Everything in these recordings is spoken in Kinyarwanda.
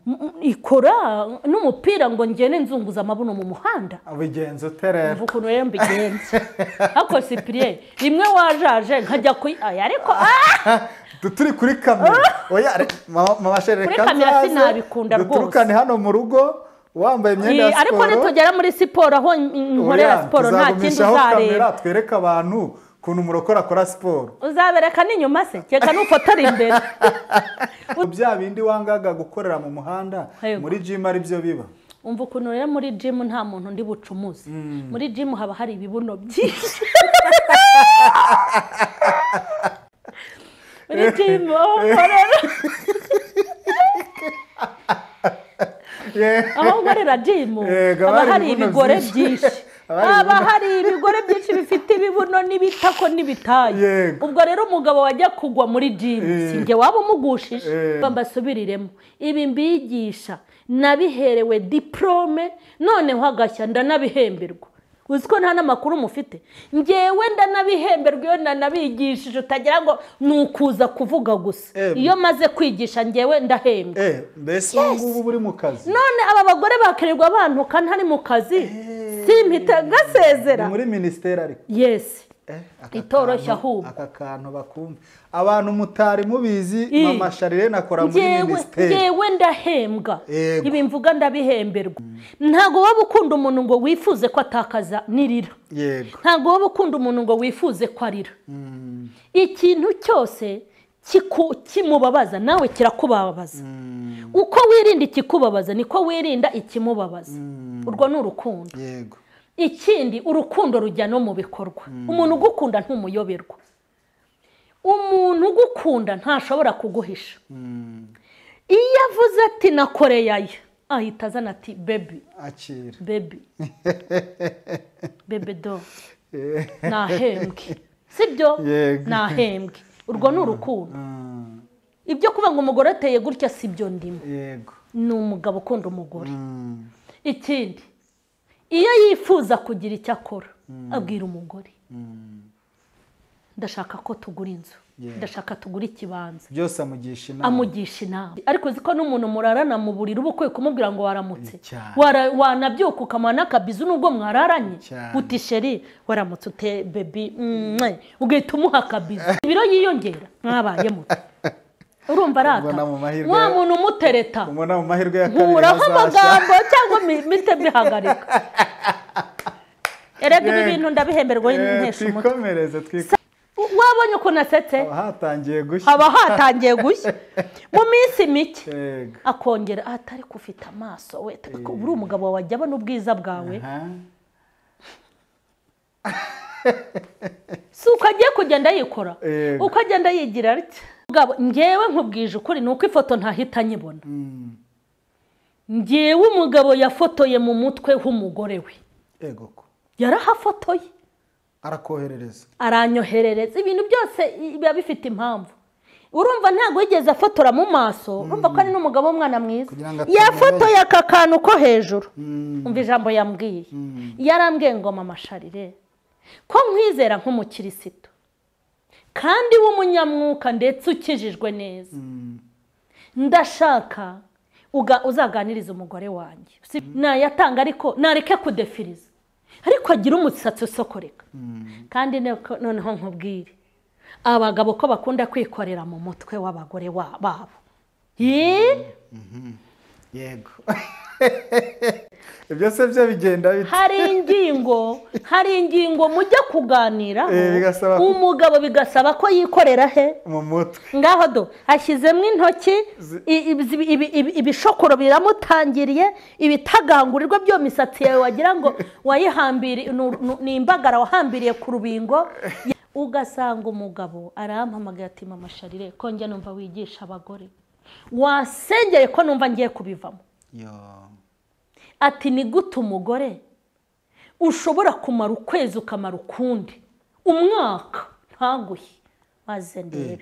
ikora n'umupira ngo ngene nzunguza amabuno mu muhanda abigenza uterera ukuntu rero mbigenza ako Cyprien rimwe wajaje nkajya ariko turi kuri kamera oya mama shere kuri kamera sinabikunda rwose duturukane hano mu rugo wambaye imyenda ya siporo ariko nitugera muri siporo aho nkorera siporo nta kindi uzareba twereka abantu kuntu murokora akora siporo uzabereka n'inyuma se cyeka n'ufotora imbere bya bindi wangaga gukorera mu muhanda muri gym ari byo biba umva ukuntu rero muri gym nta muntu ndi bucumuze muri gym haba hari ibibuno byinshi muri gym aho nkorera gym haba hari ibigore byinshi haba hari ibigore byinshi bifite ibibuno n'ibitako n'ibitayi ubwo rero umugabo wajya kugwa muri gym singe waba umugushije mbasubiriremo ibi mbigisha nabiherewe diplome noneho agashya ndanabihemberwa uziko nta namakuru mufite ngewe ndanabihemberwa iyo nanabigishije utagira ngo nukuza kuvuga gusa iyo maze kwigisha ngewe ndahembwa mbese ngubu buri mu kazi none aba bagore bakirirwa abantu kandi hari mu kazi simpita gasezera muri ministeri ariko yes itoroshya ahubwo aka kantu bakumva abantu mutari mubizi mama Charlene akora muri ministeri ngewe ndahembwa ibi mvuga ndabihemberwa ntago waba ukunda umuntu ngo wifuze ko atakaza nirira ntago waba ukunda umuntu ngo wifuze ko arira ikintu cyose kimubabaza nawe kirakubabaza uko wirinda ikikubabaza niko wirinda ikimubabaza urwo ni urukundo ikindi urukundo rujya no mu bikorwa umuntu ugukunda ntumuyoberwa umuntu ugukunda ntashobora kuguhisha iyo avuze ati nakoreye aya ahita azana ati baby akira baby baby do nahembwe sibyo nahembwe urwo ni urukundo ibyo kuba ngo umugore ateye gutya sibyo ndimo ni umugabo ukunda umugore ikindi iyo yifuza kugira icyo akora abwira umugore ndashaka ko tugura inzu ndashaka tugura ikibanza byose amugisha inama ariko ziko n'umuntu murarana mu buriri uba ukwiye kumubwira ngo waramutse wanabyuka ukamuha n'akabizu nubwo mwararanye uti sheri waramutse ute baby ugahita umuha akabizu ibiro yiyongera mwabaye muto urumva rata wa muntu umutereta umona mu mahirwe ya kabiri nkuraho amagambo cyangwa mite bihagarika erega ibi bintu ndabihemberwa n'intesha umutwe wabonye ukuntu asetse haba hatangiye gushya mu minsi mike akongera atari kufite amaso we uri umugabo wajya abona ubwiza bwawe si uko agiye kugenda yikora uko agenda yigira atya ngewe nkubwije ukuri ni uko ifoto ntahita nyibona ngewe umugabo yafotoye mu mutwe w'umugore we yarahafotoye arakoherereza aranyoherereza ibintu byose biba bifite impamvu urumva ntabwo yigeze afotora mu maso urumva ko ari n'umugabo w'umwana mwiza yafotoye aka kantu ko hejuru umva ijambo yambwiye yarambwiye ngo mama Charlene ko nkwizera nk'umukirisitu kandi w'umunyamwuka ndetse ukijijwe neza ndashaka uzaganiriza umugore wanjye nayatanga ariko nareke kudefiriza ariko agira umusatsi usokoreka kandi noneho nkubwire abagabo ko bakunda kwikorera mu mutwe w'abagore babo yego ibyo se byo bigenda bite hari ingingo mujya kuganiraho umugabo bigasaba ko yikorera he mu mutwe ngaho do hashyizemo intoki ibishokoro biramutangiriye ibitagangurirwa byo misatsi yawe wagira ngo wayihambiriye ni imbagara wahambiriye ku rubingo ugasanga umugabo arampamagaye ati mama Charlene ko njye numva wigisha abagore wasengeye ko numva ngiye kubivamo ati ni gute umugore ushobora kumara ukwezi ukamara ukundi umwaka ntaguhe maze ndebe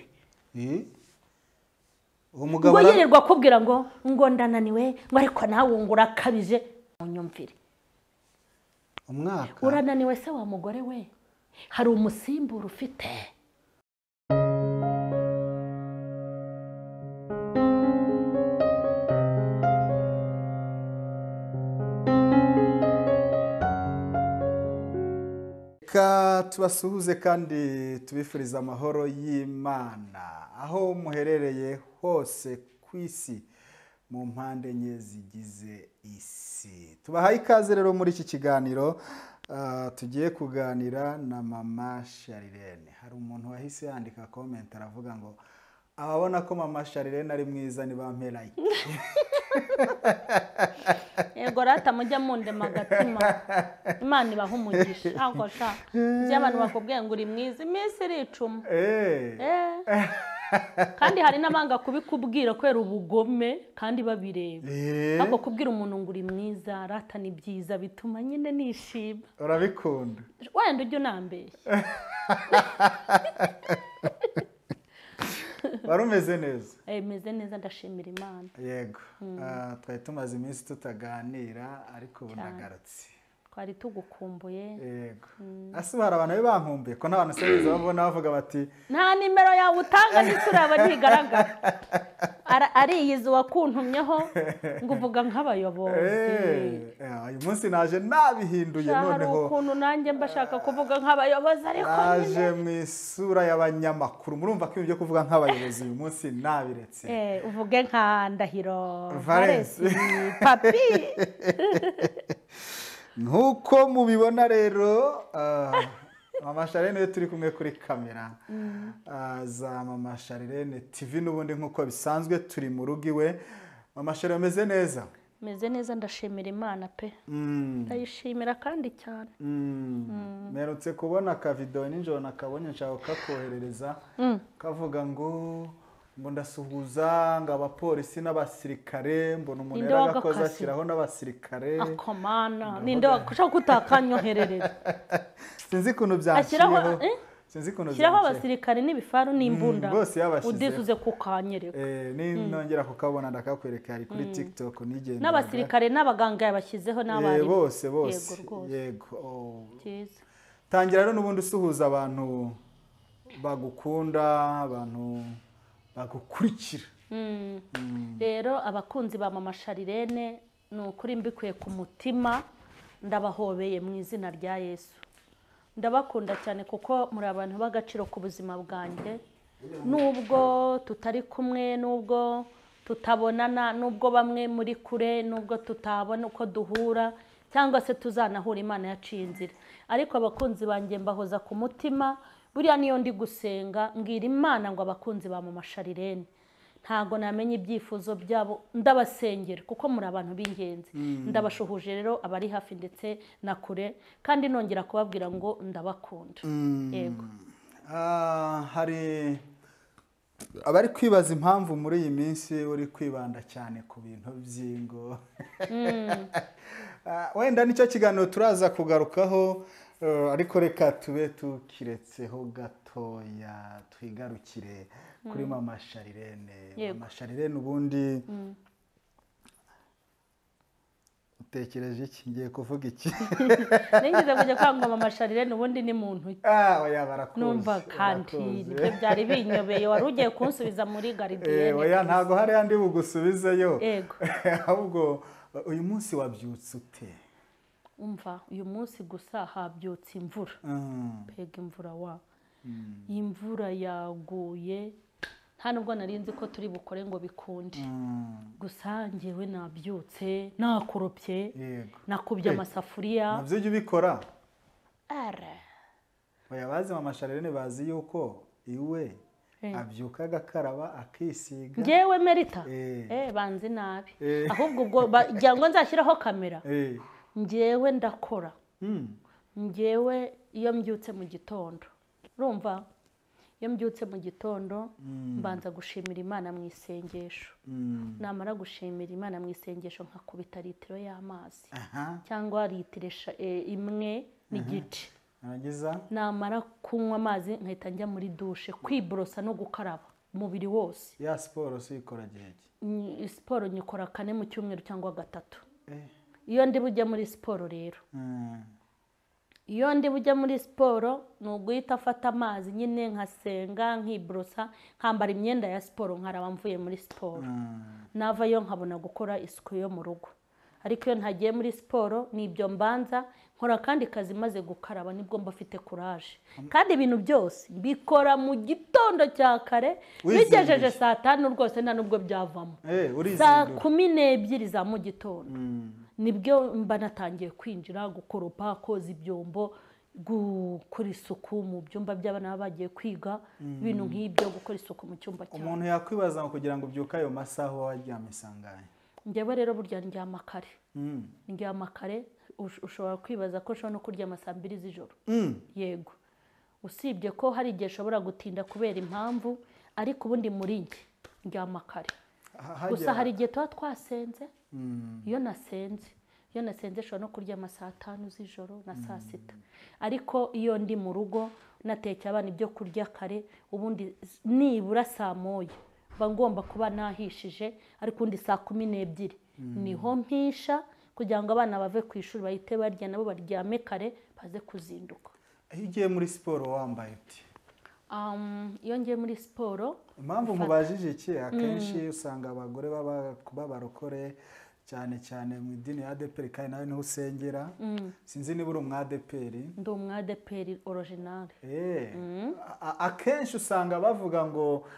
ngo yirirwa akubwira ngo ndananiwe ngo ariko nawe wungura akabije unyumvire umwaka urananiwe se wa mugore we hari umusimbura ufite reka tubasuhuze kandi tubifuriza amahoro y'Imana aho muherereye hose ku isi mu mpande enye zigize isi. Tubahaye ikaze rero muri iki kiganiro tugiye kuganira na Mama Sharirene. Hari umuntu wahise yandika comment aravuga ngo ababona ko Mama Sharirene ari mwiza ni bampe like. Yego rata mujya munde magatima. Imana ibaha umugisha. Ntabwo sha. Abantu bakubwiye ngo uri mwiza iminsi iricuma. Kandi hari n'abanga kubikubwira kwera ubugome kandi babireba. Ntabwo kubwira umuntu ngo uri mwiza rata ni byiza bituma nyine nishima. Urabikunda. Wenda ujye unambeshya. Warumeze neza? Meze neza ndashimira Imana. Yego. Twari tumaze iminsi tutaganira ariko ubu nagarutse. Twari tugukumbuye. Yego. Ase hari abantu bankumbuye ko n'abantu sebeza babona bavuga bati nta nimero yawe utanga n'ituraba ntigaragara. Ariyizi wakuntumyeho ngo uvuga nk'abayobozi. Uyu munsi naje nabihinduye noneho. Hari ukuntu nanjye mbashaka kuvuga nk'abayobozi ariko naje mu isura y'abanyamakuru. Murumva ko ibyo kuvuga nk'abayobozi uyu munsi nabiretse. Uvuge nka Ndahiro Valens papi. Nkuko mubibona rero Mama Sharirene turi kumwe kuri kamera za Mama Sharirene TV n'ubundi nkuko bisanzwe turi mu rugo iwe. Mama Sharirene ameze neza? Meze neza ndashimira Imana pe. Ndayishimira kandi cyane. Merutse kubona ka video ninjoro nakabonye nshaka kakoherereza kavuga ngo ndasuhuza ngo abapolisi n'abasirikare mbona umuntu yaragakoze ashyiraho n'abasirikare. Akomana ninde wakushaka kutakanyoherereza. Sinzi kuntu byashyiraho. Sinzi kuntu byashyiraho abasirikare n'ibifaru n'imbunda. Bose yabashyize. Udisuze kukanyereka. Ninongera kukabona ndakakwereka ari kuri TikTok nigenda. N'abasirikare n'abaganga yabashyizeho n'abari. Bose. Yego. Cyiza. Tangira rero n'ubundi usuhuza abantu bagukunda, abantu bagukurikira. Rero abakunzi ba Mama Sharirene ni ukuri mbikuye ku mutima ndabahobeye mu izina rya Yesu. Ndabakunda cyane kuko muri abantu b'agaciro ku buzima bwanjye. Nubwo tutari kumwe, nubwo tutabonana, nubwo bamwe muri kure, nubwo tutabona uko duhura cyangwa se tuzanahura Imana yaciye inzira. Ariko abakunzi banjye mbahoza ku mutima. Buriya niyo ndi gusenga mbwira Imana ngo abakunzi ba Mama Sharirene ntago namenye ibyifuzo byabo ndabasengera kuko muri abantu b'ingenzi. Ndabashuhuje rero abari hafi ndetse na kure kandi nongera kubabwira ngo ndabakunda. Yego. Hari abari kwibaza impamvu muri iyi minsi uri kwibanda cyane ku bintu by'ingo. Wenda nicyo kiganiro turaza kugarukaho ariko reka tube tukiretseho gatoya twigarukire kuri Mama Sharirene. Mama Sharirene ubundi utekereje iki? Ngiye kuvuga iki? Ningize kujya kwanga Mama Sharirene ubundi ni muntu. Oya barakuzi. Numva kandi nibyo byari binyobeye wari ugiye kunsubiza muri Gardien. Oya ntago hari andi bugusubizeyo. Yego. Ahubwo uyu munsi wabyutse ute? Umva uyu munsi gusa habyutse imvura. Pega imvura wa. Imvura yaguye. Nta nubwo narinzi ko turi bukore ngo bikunde. Gusa ngewe nabyutse nakoropye. Nakubye amasafuriya. Navyo ujye ubikora? Oya bazi Mama Sharirene bazi yuko iwe abyuka agakaraba akisiga. Ngewe Merita? Banzi nabi. Ahubwo ubwo ngo nzashyiraho kamera. Ngewe ndakora. Ngewe iyo mbyutse mu gitondo. Urumva? Iyo mbyutse mu gitondo mbanza gushimira Imana mu isengesho. Namara gushimira Imana mu isengesho nkakubita litiro y'amazi. Cyangwa litiro imwe n'igice. Namara kunywa amazi nkahita njya muri dushe kwiborosa no gukaraba umubiri wose. Ya siporo uyikora gihe? Siporo nyikora 4 mu cyumweru cyangwa 3. Iyo ndi bujya muri siporo rero. Iyo ndi bujya muri siporo ni uguhita afata amazi nyine nkasenga nkiborosa nkambara imyenda ya siporo nkaraba mvuye muri siporo. Navayo nkabona gukora isuku yo mu rugo. ariko iyo ntagiye muri siporo nibyo mbanza nkora akandi kazi maze gukaraba nibwo mba afite courage kandi ibintu byose bikora mu gitondo cya kare bigejeje saa 5 rwose nta nubwo byavamo saa 12 za mu gitondo nibwo mba natangiye kwinjira gukoropa koza ibyombo gukora isuku mu byumba by'abana bagiye kwiga ibintu nk'ibyo gukora isuku mu cyumba cyabo. Umuntu yakwibaza ngo kugira ngo ubyuka ayo masaha waryama isanganye. Njyewe rero burya ndyama kare. Ndyama kare ushobora kwibaza ko ushobora no kuryama saa 2 z'ijoro. Yego. Usibye ko hari igihe ushobora gutinda kubera impamvu ariko ubundi muri njye ndyama kare. Gusa hari igihe tuba twasenze. Iyo nasenze shobora no kuryama saa 5 z'ijoro na saa 6 ariko iyo ndi mu rugo nateka abana ibyo kurya kare ubundi nibura saa 1 ngomba kuba nahishije ariko undi saa 12 niho mpisha kugira ngo abana bave ku ishuri bahite barya nabo baryame kare baze kuzinduka. Iyo ugiye muri siporo wambaye uti? Iyo ngiye muri siporo impamvu mubajije iki akenshi usanga abagore b'abarokore cyane cyane mu idini ya ADEPR kandi nawe niho usengera sinzi niba uri umwadeperi. Ndi umwadeperi original. Akenshi usanga bavuga ngo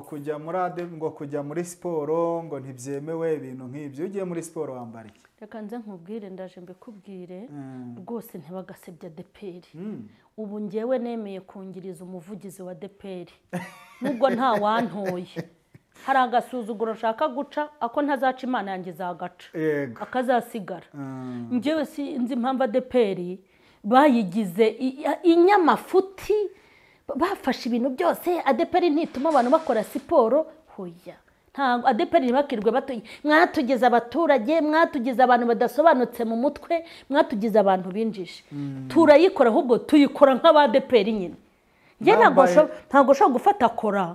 kujya muri siporo ngo ntibyemewe ibintu nk'ibyo. Ugiye muri siporo wambara iki? Reka nze nkubwire ndaje mbikubwire rwose ntibagasebya ADEPR. Ubu ngewe nemeye kungiriza umuvugizi wa ADEPR nubwo nta wantoye. Hari agasuzuguro nshaka guca ako ntazaca Imana yanjye zagaca akazasigara. Ngewe sinzi impamvu ADEPR bayigize inyamafuti bafashe ibintu byose. ADEPR ntituma abantu bakora siporo hoya. Nta ADEPR ntibakirwe batoye mwatugeza abaturage mwatugeza abantu badasobanutse mu mutwe mwatugeza abantu binjije. Turayikora ahubwo tuyikora nk'aba-ADEPR nyine. Nge ntago shobora gufata kora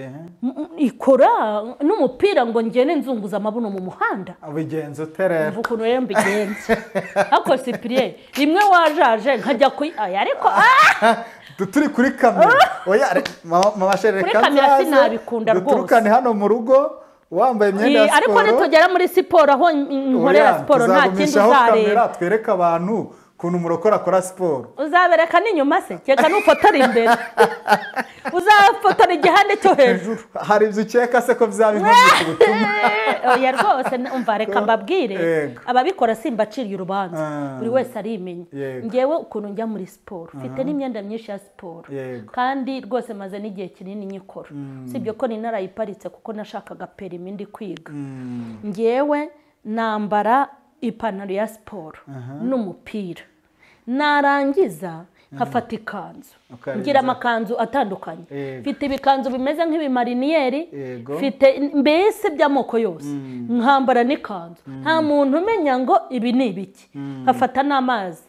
ikora n'umupira ngo ngene nzunguza amabuno mu muhanda. Abigenza uterera ukuntu rero mbigenza ako Cyprien rimwe wajaje nkajya ariko turi kuri kamera. Oya mama shere kuri kamera sinabikunda rwose. Duturukane hano mu rugo wambaye imyenda ya siporo. Ariko nitugera muri siporo aho nkorera siporo nta kindi uzareba. Twereka abantu kuntu umurokora akora siporo. Uzabereka n'inyuma se cyeka nufotora imbere. Uzafotora igihande cyo hejuru. Hari ibyo ukeka se ko bizaba inkomyi ku butumwa? Oya rwose umva reka mbabwire ababikora simbaciriye urubanza buri wese arimenya. Ngewe ukuntu njya muri siporo mfite n'imyenda myinshi ya siporo kandi rwose maze n'igihe kinini nyikora. Sibyo ko ninarayiparitse kuko nashakaga perimi ndi kwiga. Ngewe nambara ipantaro ya siporo n'umupira narangiza nkafata ikanzu ngira amakanzu atandukanye. Mfite ibikanzu bimeze nk'ibimariniyeri mfite mbese by'amoko yose nkambara n'ikanzu nta muntu umenya ngo ibi ni ibiki. Nkafata n'amazi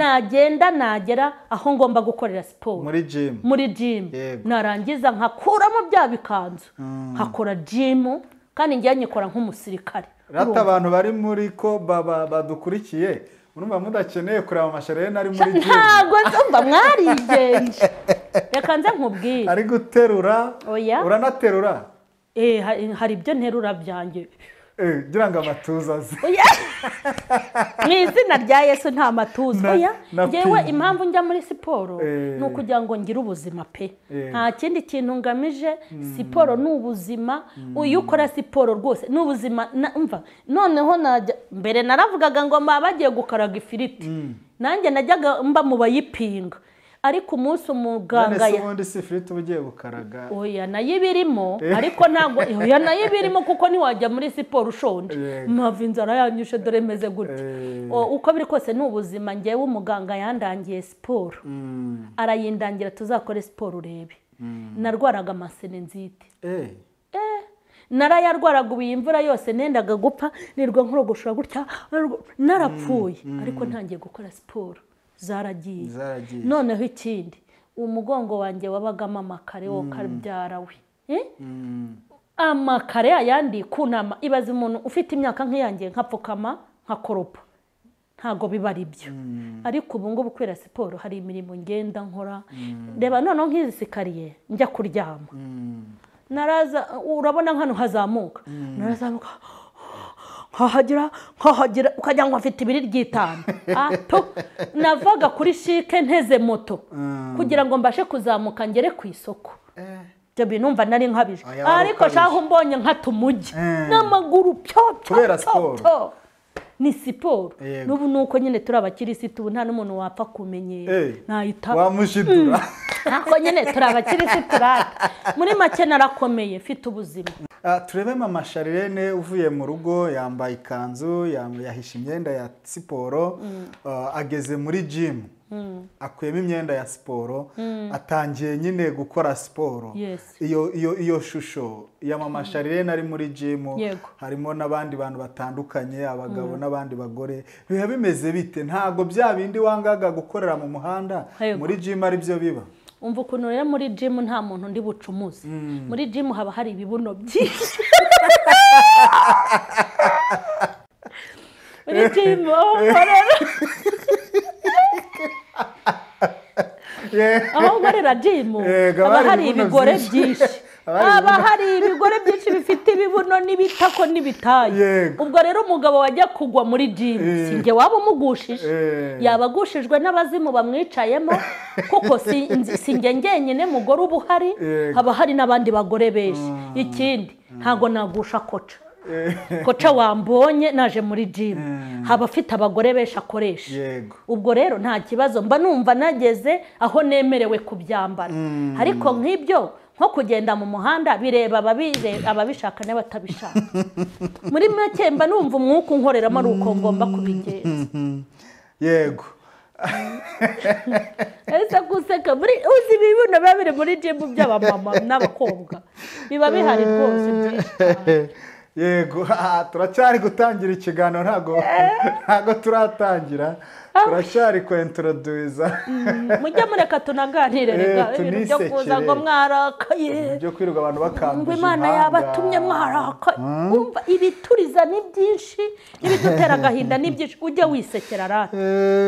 nagera aho ngomba gukorera siporo muri gym narangiza nkakuramo bya bikanzu nkakora gym kandi ngiye nyikora nk'umusirikare. Rata abantu bari muri ko badukurikiye urumva mudakeneye kureba amasherere nari muri gym. Ntago nzumva mwarigenje. Reka nze nkubwire. Ari guterura. Uranaterura? Hari ibyo nterura byanjye. Gira ngo amatuza ze. Mu izina rya Yesu nta matuza. Ngewe impamvu njya muri siporo ni ukugira ngo ngire ubuzima pe. Nta kindi kintu ngamije. Siporo ni ubuzima. Uyu ukora siporo rwose ni ubuzima. Noneho najya mbere naravugaga ngo bagiye gukaraga ifiriti. Nanjye najyaga mba mu bayipinga. Ariko umunsi umuganga ubundi si ifiriti ugiye gukaraga. Oya nayo ibirimo ariko ntago oya nayo ibirimo kuko ntiwajya muri siporo ushonje. Mpava inzara yanyushe dore meze gute. Uko biri kose ni ubuzima. Ngewe umuganga yandangiye siporo arayindangira tuzakore siporo urebe. Narwaraga amasenenzite. Narayarwaraga ubu imvura yose nendaga gupfa nirwa nkorogoshora gutya narapfuye ariko ntangiye gukora siporo zaragiye. Noneho ikindi umugongo wanjye wabagamo amakare wo kabyara we. Amakare ayandi kunama ibaze umuntu ufite imyaka nk'iyanjye nkapfukama nkakoropa ntago biba ari byo. Ariko ubu ngubu kwera siporo hari imirimo ngenda nkora. Reba noneho nk'izisikariye njya kuryama naraza urabona hano hazamuka narazamuka nkahagira ukagira ngo afite ibiri ry'itanu. Navaga kuri shike nteze moto kugira ngo mbashe kuzamuka ngere ku isoko. Ibyo bintu numva nari nkabije, ariko shaho mbonye nkatumugi n'amaguru kubera siporo. Ni siporo. N'ubu nuko nyine turi abakirisitu, ubu nta n'umuntu wapfa kumenyera. Nahita wamushidura. Nako nyine turi abakirisitu rata. Muri make narakomeye mfite ubuzima. Turebe Mama Charlene uvuye mu rugo yambaye ikanzu, yahishe imyenda ya siporo, ageze muri gym. Akuyemo imyenda ya siporo, atangiye nyine gukora siporo. Iyo shusho ya Mama Charlene ari muri gym, harimo n'abandi bantu batandukanye, abagabo n'abandi bagore. Biba bimeze bite? Ntago bya bindi wangaga gukorera mu muhanda muri gym ari byo biba? Umva ukuntu rero muri gym nta muntu ndi bucumuze. Muri gym haba hari ibibuno byinshi. Muri gym aho nkorera gym haba hari ibigore byinshi. Haba hari ibigore byinshi bifite ibibuno n'ibitako n'ibitayi. Ubwo rero umugabo wajya kugwa muri gym singe waba umugushije, yabagushijwe n'abazimu bamwicayemo, kuko singe ngenyine mugore ubuhari, haba hari n'abandi bagore benshi. Ikindi ntago nagusha koca wambonye naje muri gym, haba afite abagore benshi akoresha. Ubwo rero nta kibazo, mba numva nageze aho nemerewe kubyambara. Ariko nk'ibyo nko kugenda mu muhanda bireba ababishaka n'abatabishaka. Muri make mba numva umwuka unkoreramo ari uko ngomba kubigenza. Yego. Ese guseka uzi ibibuno biba biri muri gym by'abamama n'abakobwa biba bihari rwose byinshi. Yego, turacyari gutangira ikiganiro, ntago turatangira, turacyari kwintroduza. Mujye mureka tunaganire rega ibintu byo kuza ngo mwarakaye, byo kwiruka abantu bakambije Imana yabatumye mwarakaye. Umva ibituriza ni byinshi, ibidutera agahinda ni byinshi, ujye wisekera rata.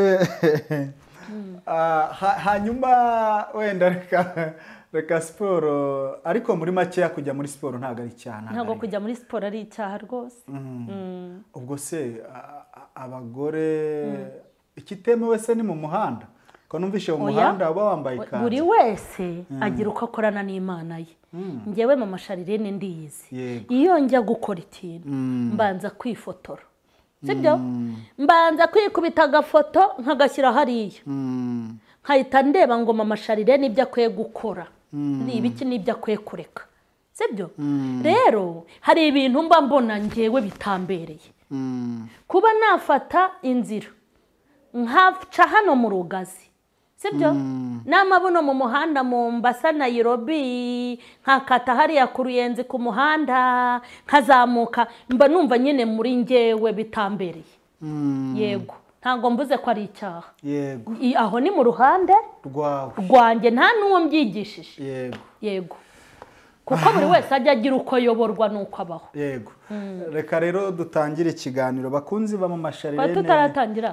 Hanyuma wenda reka siporo, ariko muri make kujya muri siporo ntago ari icyaha. Ntago kujya muri siporo ari icyaha rwose. Ubwo se abagore ikitemewe se ni mu muhanda? Ko numvishe mu muhanda uba wambaye ikanzu. Buri wese agira uko akorana n'Imana ye. Ngewe Mama Charlene ndiyizi. Iyo njya gukora ikintu mbanza kwifotora. Sibyo? Mbanza kwikubita agafoto nkagashyira hariya. Nkahita ndeba ngo Mama Charlene ibyo akwiye gukora ni ibiki n'ibyo akwiye kureka. Sibyo? Rero hari ibintu mba mbona ngewe bitambereye. Kuba nafata inzira nkaca hano mu Rugazi. Sibyo? N'amabuno mu muhanda mu Mombasa Nairobi, nkakata hariya ku Ruyenzi ku muhanda, nkazamuka, mba numva nyine muri ngewe bitambereye. Yego, ntago mvuze ko ari icyaha. Yego. Aho ni mu ruhande rwanjye, nta n'uwo mbyigishije. Yego. Yego. Kuko buri wese ajya agira uko yoborwa nuko abaho. Yego. Reka rero dutangire ikiganiro bakunzi ba Mama Charlene. Tutaratangira.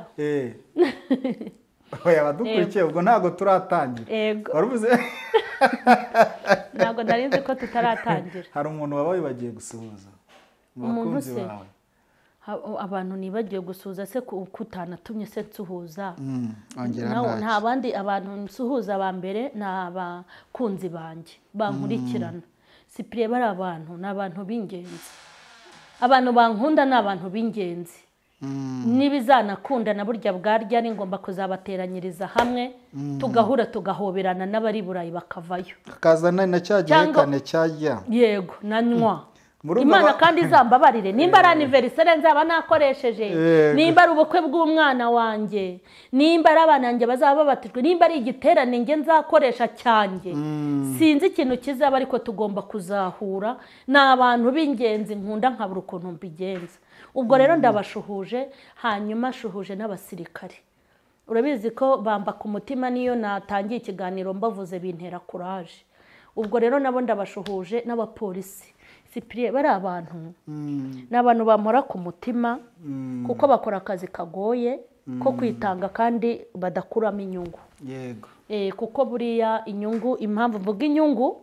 Oya badukurikiye ubwo ntago turatangira. Yego. Waruvuze? Ntago ndarinze ko tutaratangira. Hari umuntu wabaye bagiye gusuhuza bakunzi bawe? Abantu nibagiye gusuhuza se kutanatumye se nsuhuza. Nta bandi abantu nsuhuza ba mbere n'abakunzi banjye bankurikirana. Cyprien bari abantu n'abantu b'ingenzi. Abantu bankunda n'abantu b'ingenzi. Nibizanakunda na burya bwarya ni ngomba kuzabateranyiriza hamwe tugahura tugahoberana n'abari Burayi bakavayo. Kazana na cyagihekane cyajya. Yego, nanywa. Imana kandi izambabarire nimba ari anniversaire nzaba nakoresheje, nimba ari ubukwe bw'umwana wanjye, nimba ari abananjye bazaba babatijwe, nimba ari igiterane nge nzakoresha cyanjye. Sinzi ikintu kizaba, ariko tugomba kuzahura n'abantu b'ingenzi nkunda nkabura ukuntu mbigenza. Ubwo rero ndabashuhuje, hanyuma shuhuje n'abasirikare. Urabizi ko bamba ku mutima niyo natangiye ikiganiro mbavuze bintera courage. Ubwo rero nabo ndabashuhuje n'abapolisi. Cyprien bari abantu n'abantu bamora ku mutima, kuko bakora akazi kagoye ko kwitanga kandi badakuramo inyungu. Yego. Kuko buriya inyungu, impamvu mvuga inyungu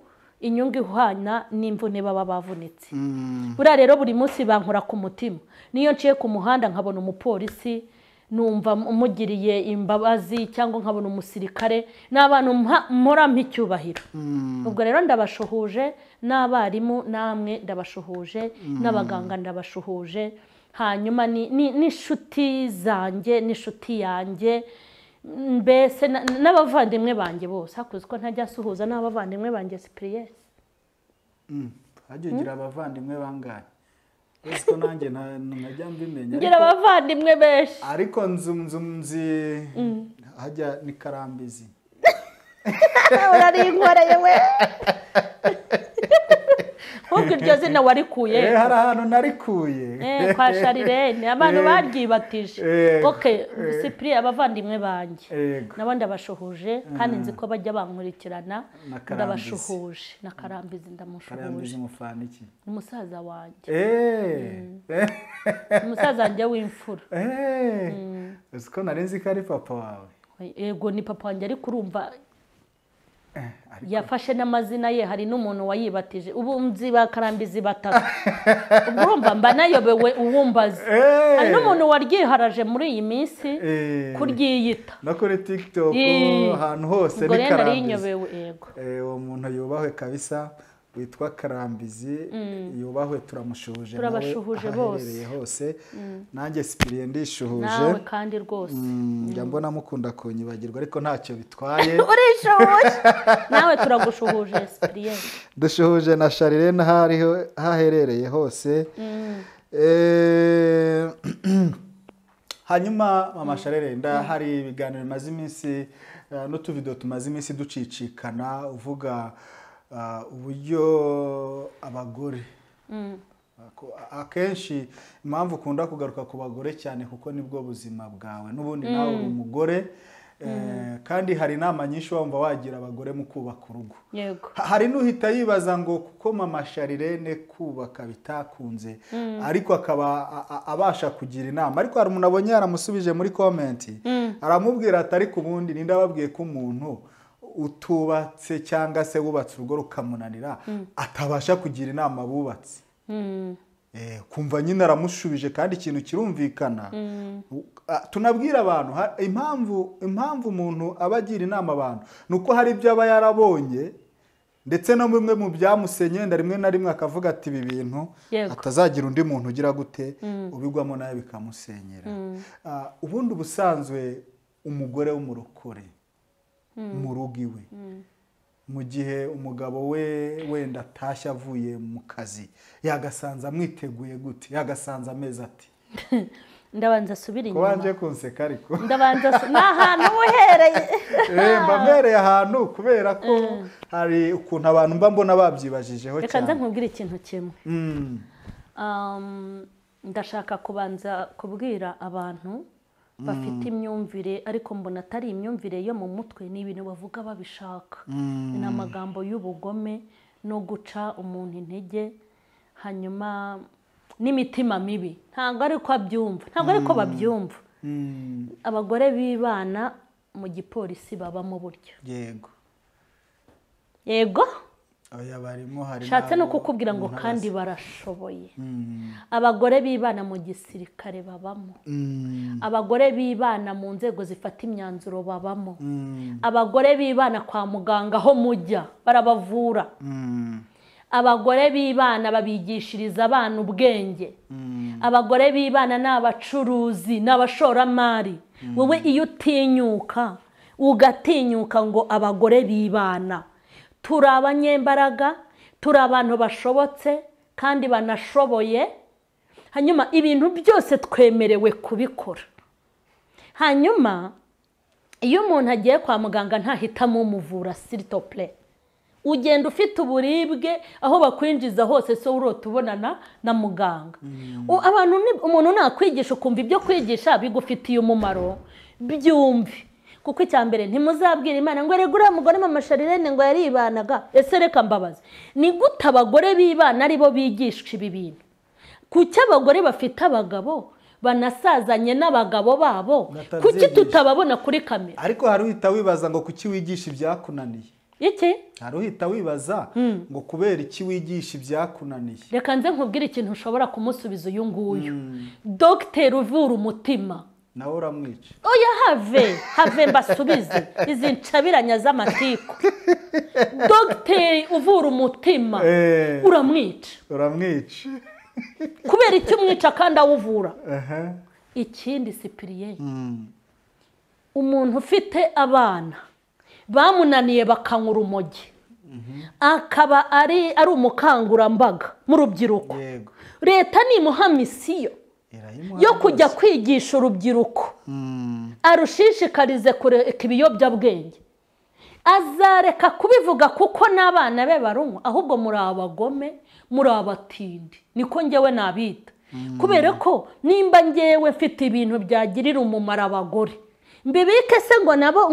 inyungu ihwana n'imvune baba bavunitse. Buriya rero buri munsi bankora ku mutima, niyo nciye ku muhanda nkabona umupolisi numva umugiriye imbabazi cyangwa nkabona umusirikare, n'abantu mpora mpicyubahiro. Ubwo rero ndabashuhuje n'abarimu, namwe ndabashuhuje, n'abaganga ndabashuhuje, hanyuma n'inshuti zanjye n'inshuti yanjye, mbese n'abavandimwe banjye bose. Hakuze ko ntajya asuhuza n'abavandimwe banjye Cyprien. Hajya ugira abavandimwe bangahe? Ese ko nanjye najya mbimenya. Ngira abavandimwe benshi. Ariko nzi hajya ni Karambizi. Urarinkoreye we. Nkuko iryo zina warikuye. Hari ahantu narikuye. Kwa Sharirene abantu baryibatije. Okay, Cyprien abavandimwe banjye. Nabandi abashuhuje kandi nzi ko bajya bankurikirana. Ndabashuhuje na Karambizi ndamushuhuje. Karambizi mufana iki? Umusaza wanjye. Umusaza wanjye w'imfura. Usko narenzi ko ari papa wawe. Yego ni papa wanjye, ariko urumva yafashe n'amazina ye, hari n'umuntu wayibatije. Ubu nzi ba Karambizi batatu. Ubwo urumva mba nayobewe uwumbaze. Hari n'umuntu waryiharaje muri iyi minsi kuryiyita no kuri TikTok ahantu hose ni Karambizi. Yego. Uwo muntu yubahwe kabisa, witwa Karambizi, yubahwe, turamushuhuje. Turabashuhuje bose hose. Nanjye Cyprien ndishuhuje. Nawe kandi rwose. Njya mbona mukunda kunyibagirwa ariko ntacyo bitwaye. Urishuhuje. Nawe turagushuhuje Cyprien. Dushuhuje na Sharirene haherereye hose. Hanyuma mama Sharirene, hari ibiganiro bimaze iminsi n'utuvideo tumaze iminsi ducicikana uvuga uburyo abagore akenshi impamvu ukunda kugaruka ku bagore cyane kuko nibwo buzima bwawe, n'ubundi nawe uri umugore, kandi hari inama nyinshi wumva wagira abagore mu kubaka urugo. Yego. Hari n'uhita yibaza ngo kuko mama Sharirene kubaka bitakunze ariko akaba abasha kugira inama, ariko hari umuntu abonye yaramusubije muri comment aramubwira ati ariko ubundi ninde ababwiye ko umuntu utubatse cyangwa se wubatse urugo rukamunanira atabasha kugira inama bubatse? Kumva nyine aramushubije kandi ikintu kirumvikana. Tunabwira abantu impamvu umuntu abagira inama abantu nuko hari ibyo aba yarabonye, ndetse no bimwe mu byamusenye rimwe na rimwe akavuga ati ibi bintu atazagira undi muntu ugira gute ubigwamo nawe bikamusenyera. Ubundi ubusanzwe umugore w'umurokore mu rugo iwe, mu gihe umugabo we wenda atashye avuye mu kazi, yagasanza amwiteguye gute? Yagasanza ameze ati? Ndabanza asubira inyuma. Kubanje kunseka ariko. Ndabanza n'ahantu uhereye. Mba mbereye ahantu kubera ko hari ukuntu abantu mba mbona babyibajijeho cyane. Reka nza nkubwire ikintu kimwe. Ndashaka kubanza kubwira abantu bafite imyumvire, ariko mbona atari imyumvire yo mu mutwe, ni ibintu bavuga babishaka. Ni amagambo y'ubugome no guca umuntu intege, hanyuma n'imitima mibi. Ntabwo ari ko abyumva, ntabwo ari ko babyumva. Abagore bibana mu gipolisi babamo buryo. Yego. Yego. Oya barimo hari. Shatse no kukubwira ngo kandi barashoboye. Abagore bibana mu gisirikare babamo. Abagore bibana mu nzego zifata imyanzuro babamo. Abagore bibana kwa muganga aho mujya barabavura. Abagore bibana babigishiriza abana ubwenge. Abagore bibana n'abacuruzi n'abashoramari. Wowe iyo utinyuka ugatinyuka ngo abagore bibana, turi abanyembaraga, turi abantu bashobotse kandi banashoboye, hanyuma ibintu byose twemerewe kubikora. Hanyuma iyo umuntu agiye kwa muganga ntahitamo umuvura s'il te plaît, ugenda ufite uburibwe aho bakwinjiza hose, so urota ubonana na muganga. Umuntu nakwigisha ukumva ibyo kwigisha bigufitiye umumaro, byumve. Kuko icyambere ntimuzabwira Imana ngo regura mugore mama Sharirene ngo yaribanaga. Ese reka mbabaze, ni gute abagore bibana aribo bigisha ibi bintu? Kuki abagore bafite abagabo banasazanye n'abagabo babo, kuki tutababona kuri kamera? Ariko hari uhita wibaza ngo kuki wigisha ibyakunaniye? iki hari uhita wibaza ngo kubera iki wigisha ibyakunaniye. reka nze nkubwire ikintu ushobora kumusubiza uyu nguyu. Dogiteri uvura umutima nawe uramwica. oya have mbasubize izi ncabiranya z'amatiku. Dogiteri uvura umutima uramwica kubera icyo umwica kandi awuvura. Ikindi Cyprien, umuntu ufite abana bamunaniye bakanywa urumogi akaba ari umukangurambaga mu rubyiruko, leta nimuha misiyo yo kujya kwigisha urubyiruko arushishikarize kureka ibiyobyabwenge, azareka kubivuga kuko n'abana be barunywa. Ahubwo muri abagome, muri abatindi, niko njyewe nabita. Kubera ko nimba njyewe mfite ibintu byagirira umumaro abagore, mbibike se ngo nabo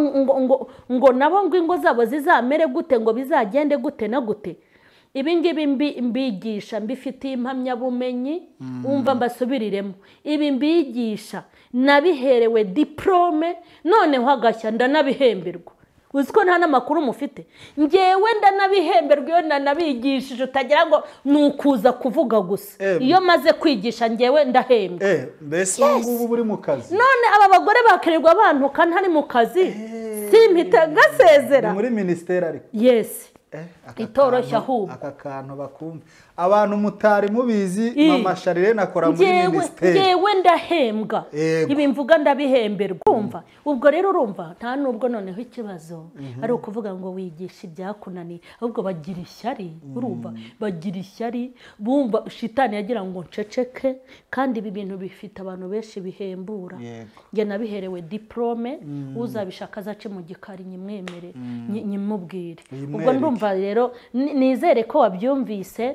ngo ingo zabo zizamere gute, ngo bizagende gute na gute. Ibi ngibi mbigisha mbifitiye impamyabumenyi, wumva mbasubiriremo. Ibi mbigisha nabiherewe diplome, noneho agashya ndanabihemberwa. Uzi ko nta n'amakuru mufite? Njyewe ndanabihemberwa iyo nanabigishije, utagira ngo nukuza kuvuga gusa. Iyo maze kwigisha njyewe ndahembwa. Mbese ngubu buri mu kazi. None aba bagore bakirirwa bantuka ntari mu kazi, simpita gasezera. Muri ministeri ariko. Yes. Itoroshya ahubwo aka kantu bakumva abantu mutari mubizi. Mama Sharirene akora muri ministeri. Yewe ndahembwa, ibi mvuga ndabihemberwa. Umva ubwo rero urumva nta nubwo noneho ikibazo ari ukuvuga ngo wigisha ibyakunaniye, ahubwo bagira ishyari. Urumva bagira ishyari, bumva shitani yagira ngo nceceke, kandi ibi bintu bifite abantu benshi bihembura. Nge nabiherewe diplome, uzabishaka azace mu gikari nyimwemere nyimubwire. Ubwo ndumva rero nizere ko wabyumvise.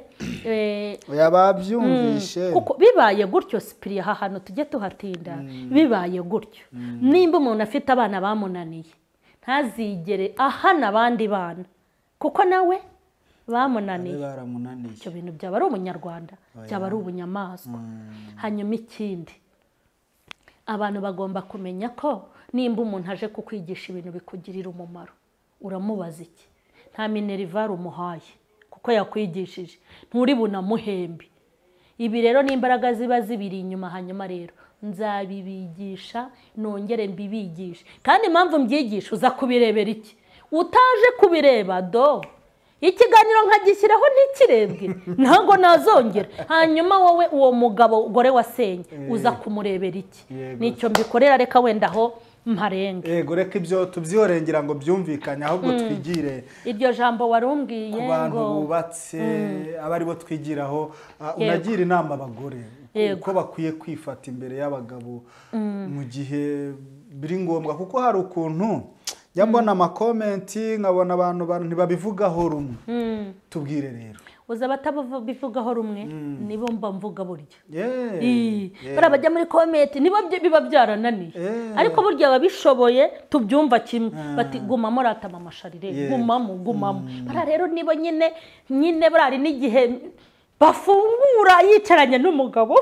Yababyumvishe kuko bibaye gutyo Cyprien, aha hantu tujye tuhatinda. Bibaye gutyo, nimba umuntu afite abana bamunaniye ntazigere ahana abandi bana kuko nawe bamunaniye. Icyo bintu byaba ari umunyarwanda, byaba ari ubunyamaswa. Hanyuma ikindi, abantu bagomba kumenya ko nimba umuntu aje kukwigisha ibintu bikugirira umumaro, uramubaza iki? Nta minerivare umuhaye kuko yakwigishije, nturi bunamuhembe. Ibi rero n'imbaraga ziba zibiri inyuma. Hanyuma rero nzabibigisha, nongere mbibigishe. Kandi impamvu mbyigisha uza kubirebera iki? Utaje kubireba ikiganiro nkagishyiraho ntikirebwe, ntabwo nazongera. Hanyuma wowe uwo mugabo gore wasenye uza kumurebera iki? Nicyo mbikorera. Reka wenda aho mparenge. Yego, reka ibyo tubyihorengera ngo byumvikane, ahubwo twigire iryo jambo warumbwiye ku bantu bubatse, abari bo twigiraho. Unagira inama abagore uko bakwiye kwifata imbere y'abagabo mu gihe biri ngombwa, kuko hari ukuntu mbona amakomenti nkabona abantu ntibabivugaho rumwe. Tubwire rero. Uza batabivugaho rumwe nibo mba mvuga burya. Barabajya muri komenti nibo biba byarananiye, ariko burya babishoboye tubyumva kimwe. Bati gumamo rata Mama Sharirene, gumamo. Bara rero nibo nyine barari n'igihe bafungura yicaranye n'umugabo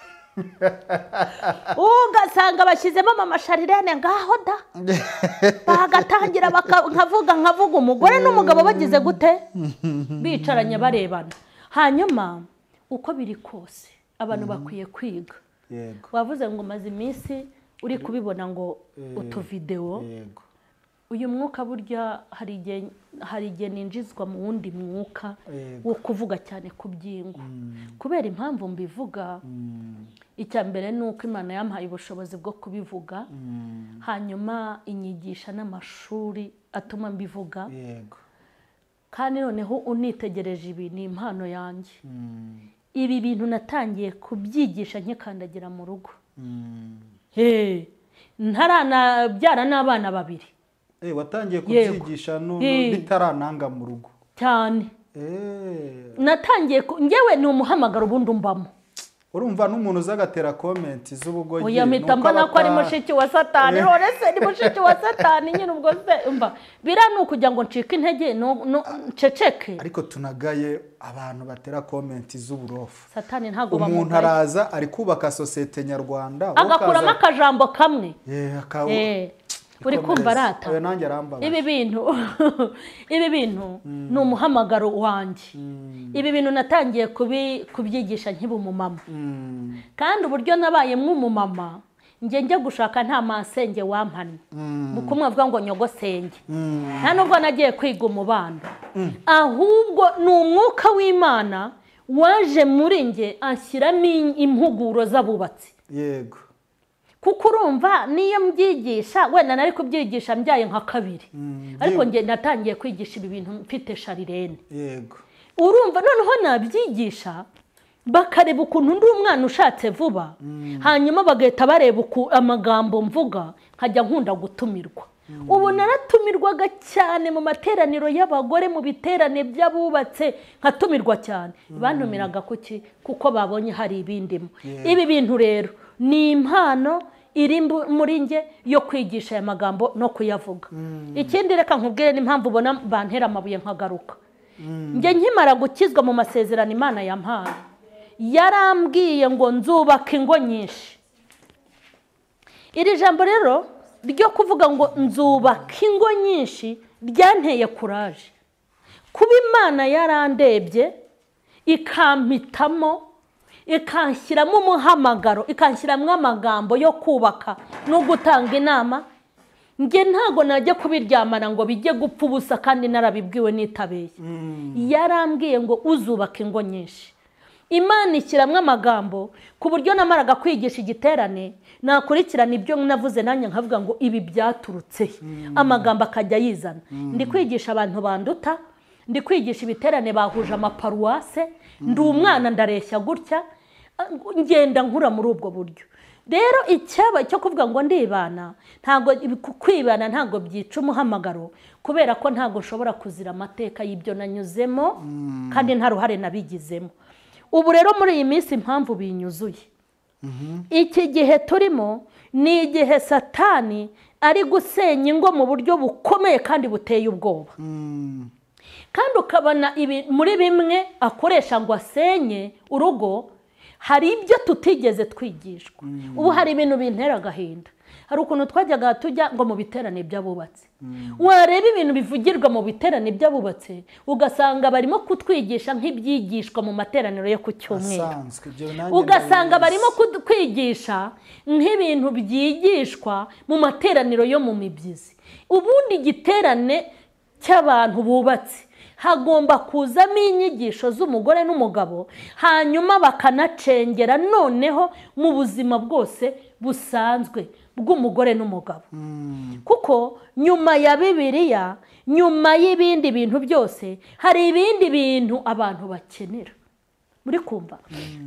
ugasanga bashyizemo Mama Sharirene ngaho da, bagatangira nkavuga umugore n'umugabo bagize gute, bicaranye barebana. Hanyuma uko biri kose abantu bakwiye kwiga. Wavuze ngo maze iminsi uri kubibona ngo utuvideo. Uyu mwuka burya hari igihe ninjizwa mu wundi mwuka wo kuvuga cyane ku byingo. Kubera impamvu mbivuga, icya mbere ni uko Imana yampaye ubushobozi bwo kubivuga, hanyuma inyigisha n'amashuri atuma mbivuga. Kandi noneho unitegereje ibi ni impano yanjye. Ibi bintu natangiye kubyigisha nkikandagira mu rugo. Ntaranabyara n'abana babiri. Watangiye kubyigisha bitarananga mu rugo cyane. Natangiye njyewe ni umuhamagaro ubundi mbamo. Urumva n'umuntu uzagatera komenti z'ubugoyi. Oya mpita mbona ko ari mushiki wa Satani. None se ni mushiki wa Satani nyine. Ubwo se umva biranu kugira ngo ncike intege nceceke. Ariko tunagaye abantu batera komenti z'uburofu. Satani ntago bamugaye. Umuntu araza ari kubaka societe nyarwanda agakuramo akajambo kamwe. uri kumva rata oya nanjye arambabaje ibi bintu ni umuhamagaro wanjye ibi bintu natangiye kubyigisha nkiba umumama kandi uburyo nabayemo umumama njya gushaka nta masenge wampannye mukumwe avuga ngo nyogosenge nta nubwo nagiye kwiga umubano ahubwo ni umwuka w'Imana waje muri nge anshyiramo impuguro z'abubatsi yego kuko urumva niyo mbyigisha wenda nari kubyigisha mbyaye nka kabiri ariko nge natangiye kwigisha ibi bintu mfite Sharirene yego urumva noneho nabyigisha bakareba ukuntu ndi umwana ushatse vuba hanyuma bagahita bareba amagambo mvuga nkajya nkunda gutumirwa ubu naratumirwaga cyane mu materaniro y'abagore mu biterane by'abubatse nkatumirwa cyane bantumiraga kuki kuko babonye hari ibindimo ibi bintu rero ni impano iri muri nge yo kwigisha aya magambo no kuyavuga ikindi reka nkubwire n'impamvu ubona bantera amabuye nkagaruka nge nkimara gukizwa mu masezerano Imana yampaye yarambwiye ngo nzubaka ingo nyinshi iri jambo rero ryo kuvuga ngo nzubaka ingo nyinshi ryanteye kuraje kuba Imana yarandebye ikampitamo ikanshyiramo umuhamagaro ikanshyiramo amagambo yo kubaka no gutanga inama nge ntago najya kubiryamana ngo bijye gupfa ubusa kandi narabibwiwe nitabeye yarambwiye ngo uzubaka ingo nyinshi Imana ishyiramo amagambo ku buryo namaraga kwigisha igiterane nakurikirana ibyo navuze nanjye nkavuga ngo ibi byaturutse amagambo akajya yizana ndi kwigisha abantu banduta ndi kwigisha ibiterane bahuje amaparuwase ndi umwana ndareshya gutya ngenda nkura muri ubwo buryo rero icyaba cyo kuvuga ngo ndibana ntago kwibana ntago byica umuhamagaro kubera ko ntago nshobora kuzira amateka y'ibyo nanyuzemo kandi nta ruhare nabigizemo ubu rero muri iyi minsi impamvu binyuzuye iki gihe turimo ni igihe Satani ari gusenya ingo mu buryo bukomeye kandi buteye ubwoba kandi ukabona muri bimwe akoresha ngo asenye urugo hari ibyo tutigeze twigishwa ubu hari ibintu bintera agahinda hari ukuntu twajyaga tujya ngo mu biterane by'abubatse wareba ibintu bivugirwa mu biterane by'abubatse ugasanga barimo kutwigisha nk'ibyigishwa mu materaniro yo ku cyumweru ugasanga barimo kutwigisha nk'ibintu byigishwa mu materaniro yo mu mibyizi ubundi igiterane cy'abantu bubatse hagomba kuzamo inyigisho z'umugore n'umugabo hanyuma bakanacengera noneho mu buzima bwose busanzwe bw'umugore n'umugabo kuko nyuma ya Bibiliya nyuma y'ibindi bintu byose hari ibindi bintu abantu bakenera muri kumva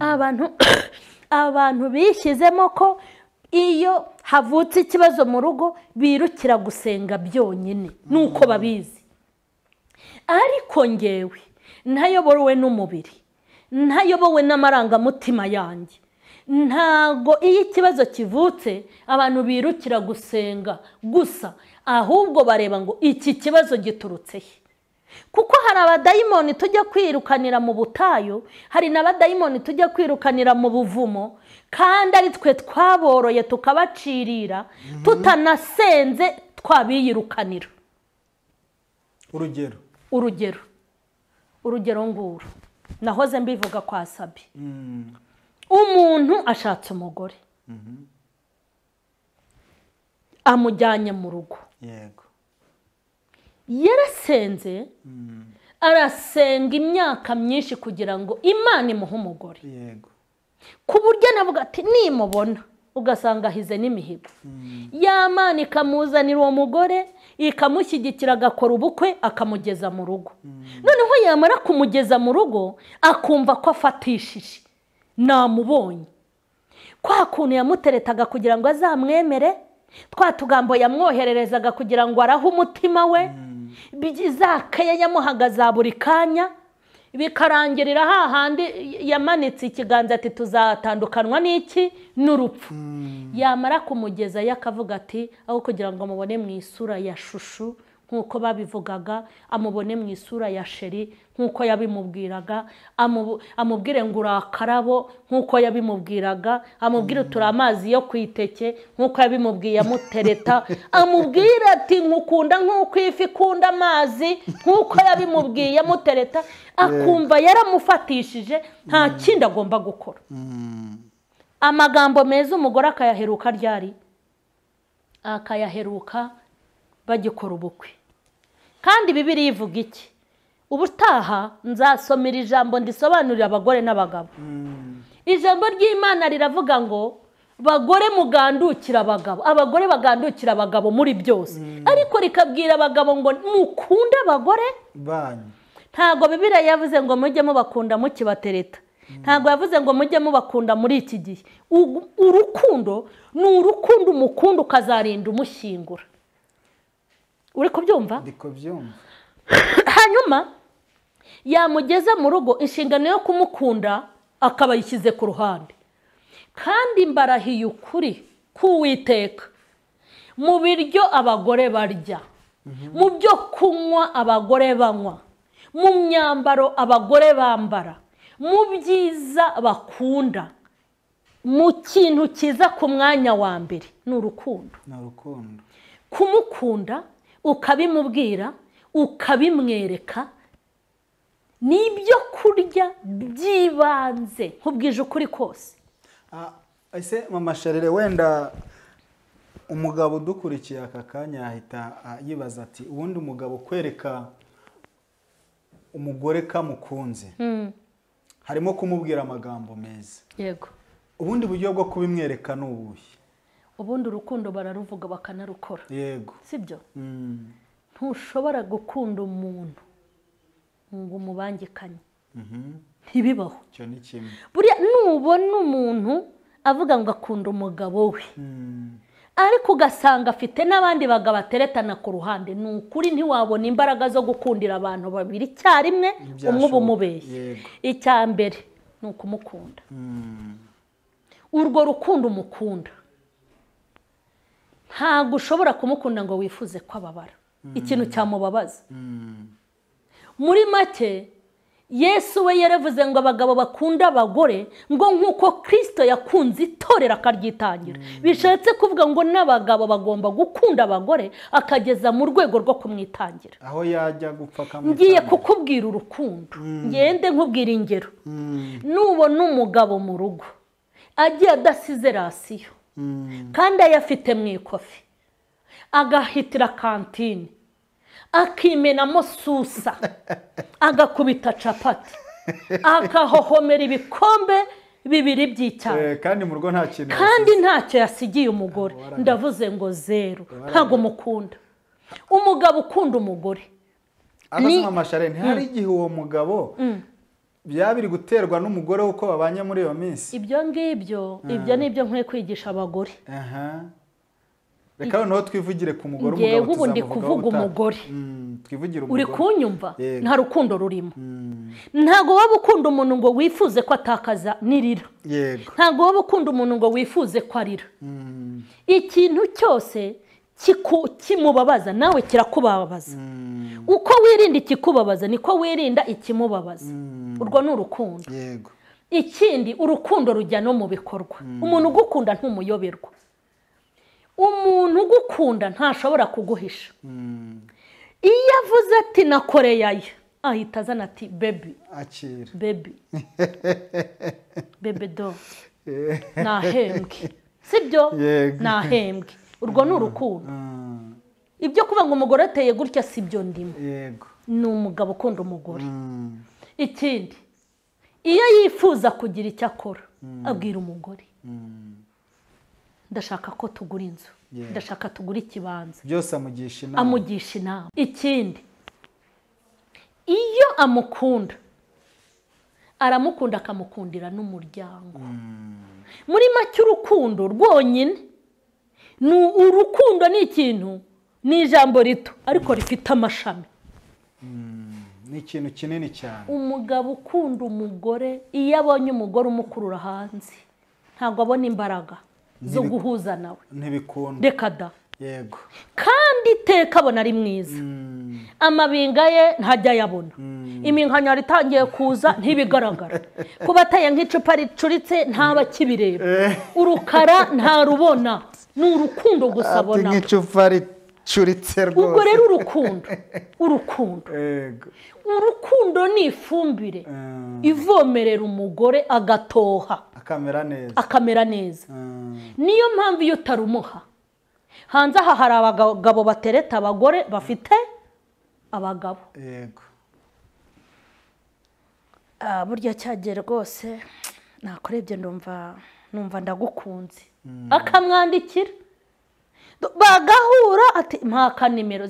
abantu bishyizemo ko iyo havutse ikibazo mu rugo birukira gusenga byonyine nuko babizi ariko ngewe ntayobowe n'umubiri ntayobowe n'amarangamutima yanjye ntago iyo ikibazo kivutse abantu birukira gusenga gusa ahubwo bareba ngo iki kibazo giturutse he kuko hari abadayimoni tujya kwirukanira mu butayu hari n'abadayimoni tujya kwirukanira mu buvumo kandi ari twe twaboroye tukabacirira tutanasenze twabiyirukanira urugero nguru nahoze mbivuga kwa Sabi umuntu ashatse umugore amujyanye mu rugo yego yarasenze arasenga imyaka myinshi kugira ngo Imana imuhe umugore yego ku buryo navuga ati nimubona ugasanga ahize n'imihigo ya Mana ikamuzanira uwo mugore ikamushyigikira agakora ubukwe akamugeza mu rugo noneho yamara kumugeza mu rugo akumva ko afatishije namubonye kwa kuntu yamuteretaga kugira ngo azamwemere twa tugambo yamwohererezaga kugira ngo arahe umutima we bizakaye yamuhaga za buri kanya bikarangirira hahandi yamanitse ikiganza ati tuzatandukanwa n'iki n'urupfu yamara kumugeza yakavuga ati aho kugira ngo mubone mu isura ya shushu nk'uko babivugaga, amubone mu isura ya sheri nk'uko yabimubwiraga, amubwire ngo urakarabo nk'uko yabimubwiraga, amubwire turi amazi yo kwiteke nk'uko yabimubwiye amutereta, amubwire ati nkukunda nk'uko ifi ikunda amazi nk'uko yabimubwiye amutereta, akumva yaramufatishije nta kindi agomba gukora. Amagambo meza umugore akayaheruka ryari? Akayaheruka bagikora ubukwe. Kandi Bibiliya ivuga iki? Ubutaha nzasomera ijambo ndisobanurira abagore n'abagabo. Ijambo ry'Imana riravuga ngo bagore mugandukira abagabo, abagore bagandukira abagabo muri byose. Ariko rikabwira abagabo ngo mukunde abagore banyu. Ntago Bibiliya yavuze ngo mujye mubakunda mukibatereta. Ntago yavuze ngo mujye mubakunda muri iki gihe. Urukundo ni urukundo umukunda ukazarinda umushyingura. Uri kubyumva? Ndi kubyumva. Hanyuma yamugeza mu rugo, inshingano yo kumukunda akaba yishyize ku ruhande. Kandi mbarahiye ukuri k'Uwiteka, mu biryo abagore barya, mu byo kunywa abagore banywa, mu myambaro abagore bambara, mu byiza bakunda, mu kintu cyiza ku mwanya wa mbere ni urukundo. Kumukunda ukabimubwira, ukabimwereka, nibyo kurya byibanze nkubwije ukuri kose. Ese mama Sharire, wenda umugabo udukurikiye aka kanya yahita yibaza ati ubundi umugabo kwereka umugore kamukunze harimo kumubwira amagambo meza. Yego. Ubundi buryo bwo kubimwereka ni ubuhe? Ubundi urukundo bararuvuga bakanarukora. Yego. Sibyo? Ntushobora gukunda umuntu ngo umubangikanye. Ntibibaho. Cyo ni kimwe. Buriya nubona umuntu avuga ngo akunda umugabo we, ariko ugasanga afite n'abandi bagabo ateretana ku ruhande, ni ukuri ntiwabona imbaraga zo gukundira abantu babiri icyarimwe, umwe uba umubeshye. Icya mbere ni ukumukunda. Urwo rukundo umukunda, ntabwo ushobora kumukunda ngo wifuze ko ababara, ikintu cyamubabaza. Muri make Yesu we yaravuze ngo abagabo bakunda abagore ngo nk'uko Kristo yakunze itorero akaryitangira. Bishatse kuvuga ngo n'abagabo bagomba gukunda abagore akageza mu rwego rwo kumwitangira. Aho yajya gupfa kamwitangira. Ngiye kukubwira urukundo. Ngende nkubwira ingero. Nubona umugabo mu rugo agiye adasize rasiyo, kandi ayafite mu ikofi, agahitira kantine, akimenamo susa, agakubita capati, akahohomera ibikombe bibiri by'icyayi, kandi mu rugo nta kintu, kandi ntacyo yasigiye umugore. Ndavuze ngo zero, ntago mukunda. Umugabo ukunda umugore ni mama Sharire, ntihari igihe uwo mugabo byaba biri guterwa n'umugore uko babanye muri iyo minsi. Ibyo ngibyo nibyo nkwiye kwigisha abagore. Reka noneho twivugire ku mugore. Umugabo ubu ndi kuvuga umugore. Twivugire umugore. Uri kunyumva? Nta rukundo rurimo. Ntago waba ukunda umuntu ngo wifuze ko atakaza nirira. Yego. Ntago waba ukunda umuntu ngo wifuze ko arira. Ikintu cyose kimubabaza nawe kirakubabaza. Uko wirinda ikikubabaza niko wirinda ikimubabaza. Urwo ni urukundo. Yego. Ikindi, urukundo rujya no mu bikorwa. Umuntu ugukunda ntumuyoberwa. Umuntu ugukunda ntashobora kuguhisha. Iyo avuze ati nakoreye aya, ahita azana ati baby, akira baby, baby do, nahembwe. Sibyo? Nahembwe. Urwo ni urukundo. Ibyo kuvuga ngo umugore ateye gutya sibyo ndimo. Yego. Ni umugabo ukunda umugore. Ikindi, iyo yifuza kugira icyo akora, abwira umugore, ndashaka ko tugura inzu, ndashaka tugura ikibanza. Byose amugisha inama. Amugisha inama. Ikindi, iyo amukunda, aramukunda akamukundira n'umuryango. Muri make urukundo rwonyine, urukundo ni ikintu, ni ijambo rito ariko rifite amashami. Ni ikintu kinini cyane. Umugabo ukunda umugore, iyo abonye umugore umukurura hanze, ntabwo abona imbaraga zo guhuza nawe. Ntibikunda. Reka da. Yego. Kandi kandi iteka abona ari mwiza. Amabinga ye ntajya yabona, iminkanyari itangiye kuza ntibigaragara, kuba ateye nk'icupa ricuritse ntaba kibireba, urukara ntarubona, ni urukundo gusa abona nk'icupa ricuritse rwose. Ubwo rero urukundo ni ifumbire ivomerera umugore agatoha akamera neza. Niyo mpamvu iyo utarumuha, hanze aha hari abagabo batereta abagore bafite abagabo. Yego. Burya cyagera rwose nakorebye numva ndagukunze, akamwandikira bagahura ati mpaka nimero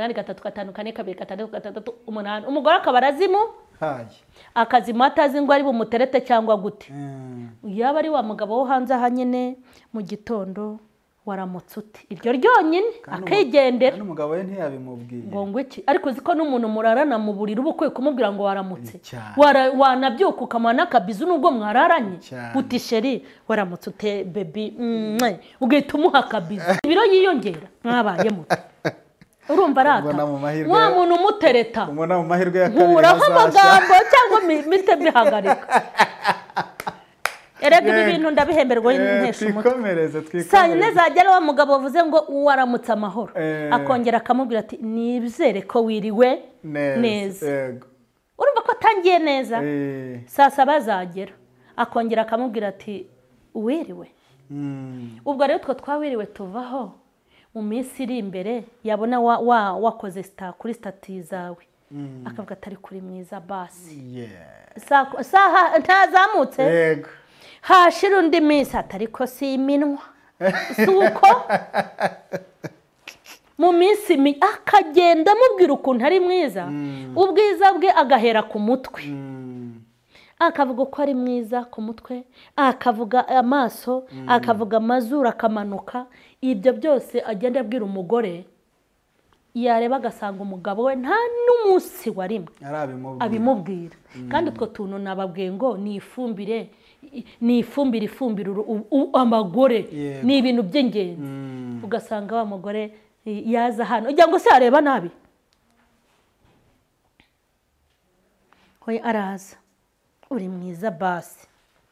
0783544263 umugore akaba arazimu akazima atazi ngo ari bumuterete cyangwa gute. Yaba ari wa mugabo wo hanze aha nyine mu gitondo waramutse uti iryo ryonyine akigendera, n'umugabo we ntiyabimubwiye ngo iki. Ariko uziko n'umuntu murarana mu buriri uba ukwiye kumubwira ngo waramutse, wanabyuka ukamuha n'akabizu nubwo mwararanye, uti sheri waramutse ute baby, ugahita umuha akabizu, ibiro yiyongera mwabaye muto. Urumva rata wa muntu umutereta umubona mu mahirwe ya kabiri nkuraho amagambo cyangwa mite bihagarika. Erega ibi bintu ndabihemberwa n'intesha umutwe. Saa yine zagera wa mugabo wavuze ngo waramutse amahoro, akongera akamubwira ati nibizere ko wiriwe neza. Urumva ko atangiye neza. Saa 7 zagera akongera akamubwira ati wiriwe. Ubwo rero two twawiriwe tuvaho mu minsi iri imbere, yabona wakoze kuri stati zawe akavuga atari kuri mwiza basi. Saha ntazamutse. Yego. Hashira undi minsi atari ko si iminwa suko mu minsi akagenda amubwira ukuntu ari mwiza, ubwiza bwe agahera ku mutwe, akavuga ko ari mwiza ku mutwe, akavuga amaso, akavuga amazuru akamanuka. Ibyo byose agenda abwira umugore, yareba agasanga umugabo we nta n'umunsi warimwe abimubwira. Kandi utwo tuntu nababwiye ngo ni ifumbire amagore, ni ibintu by'ingenzi. Ugasanga wa mugore yaza hano ujya ngo se areba nabi, hoye araza uri mwiza basi.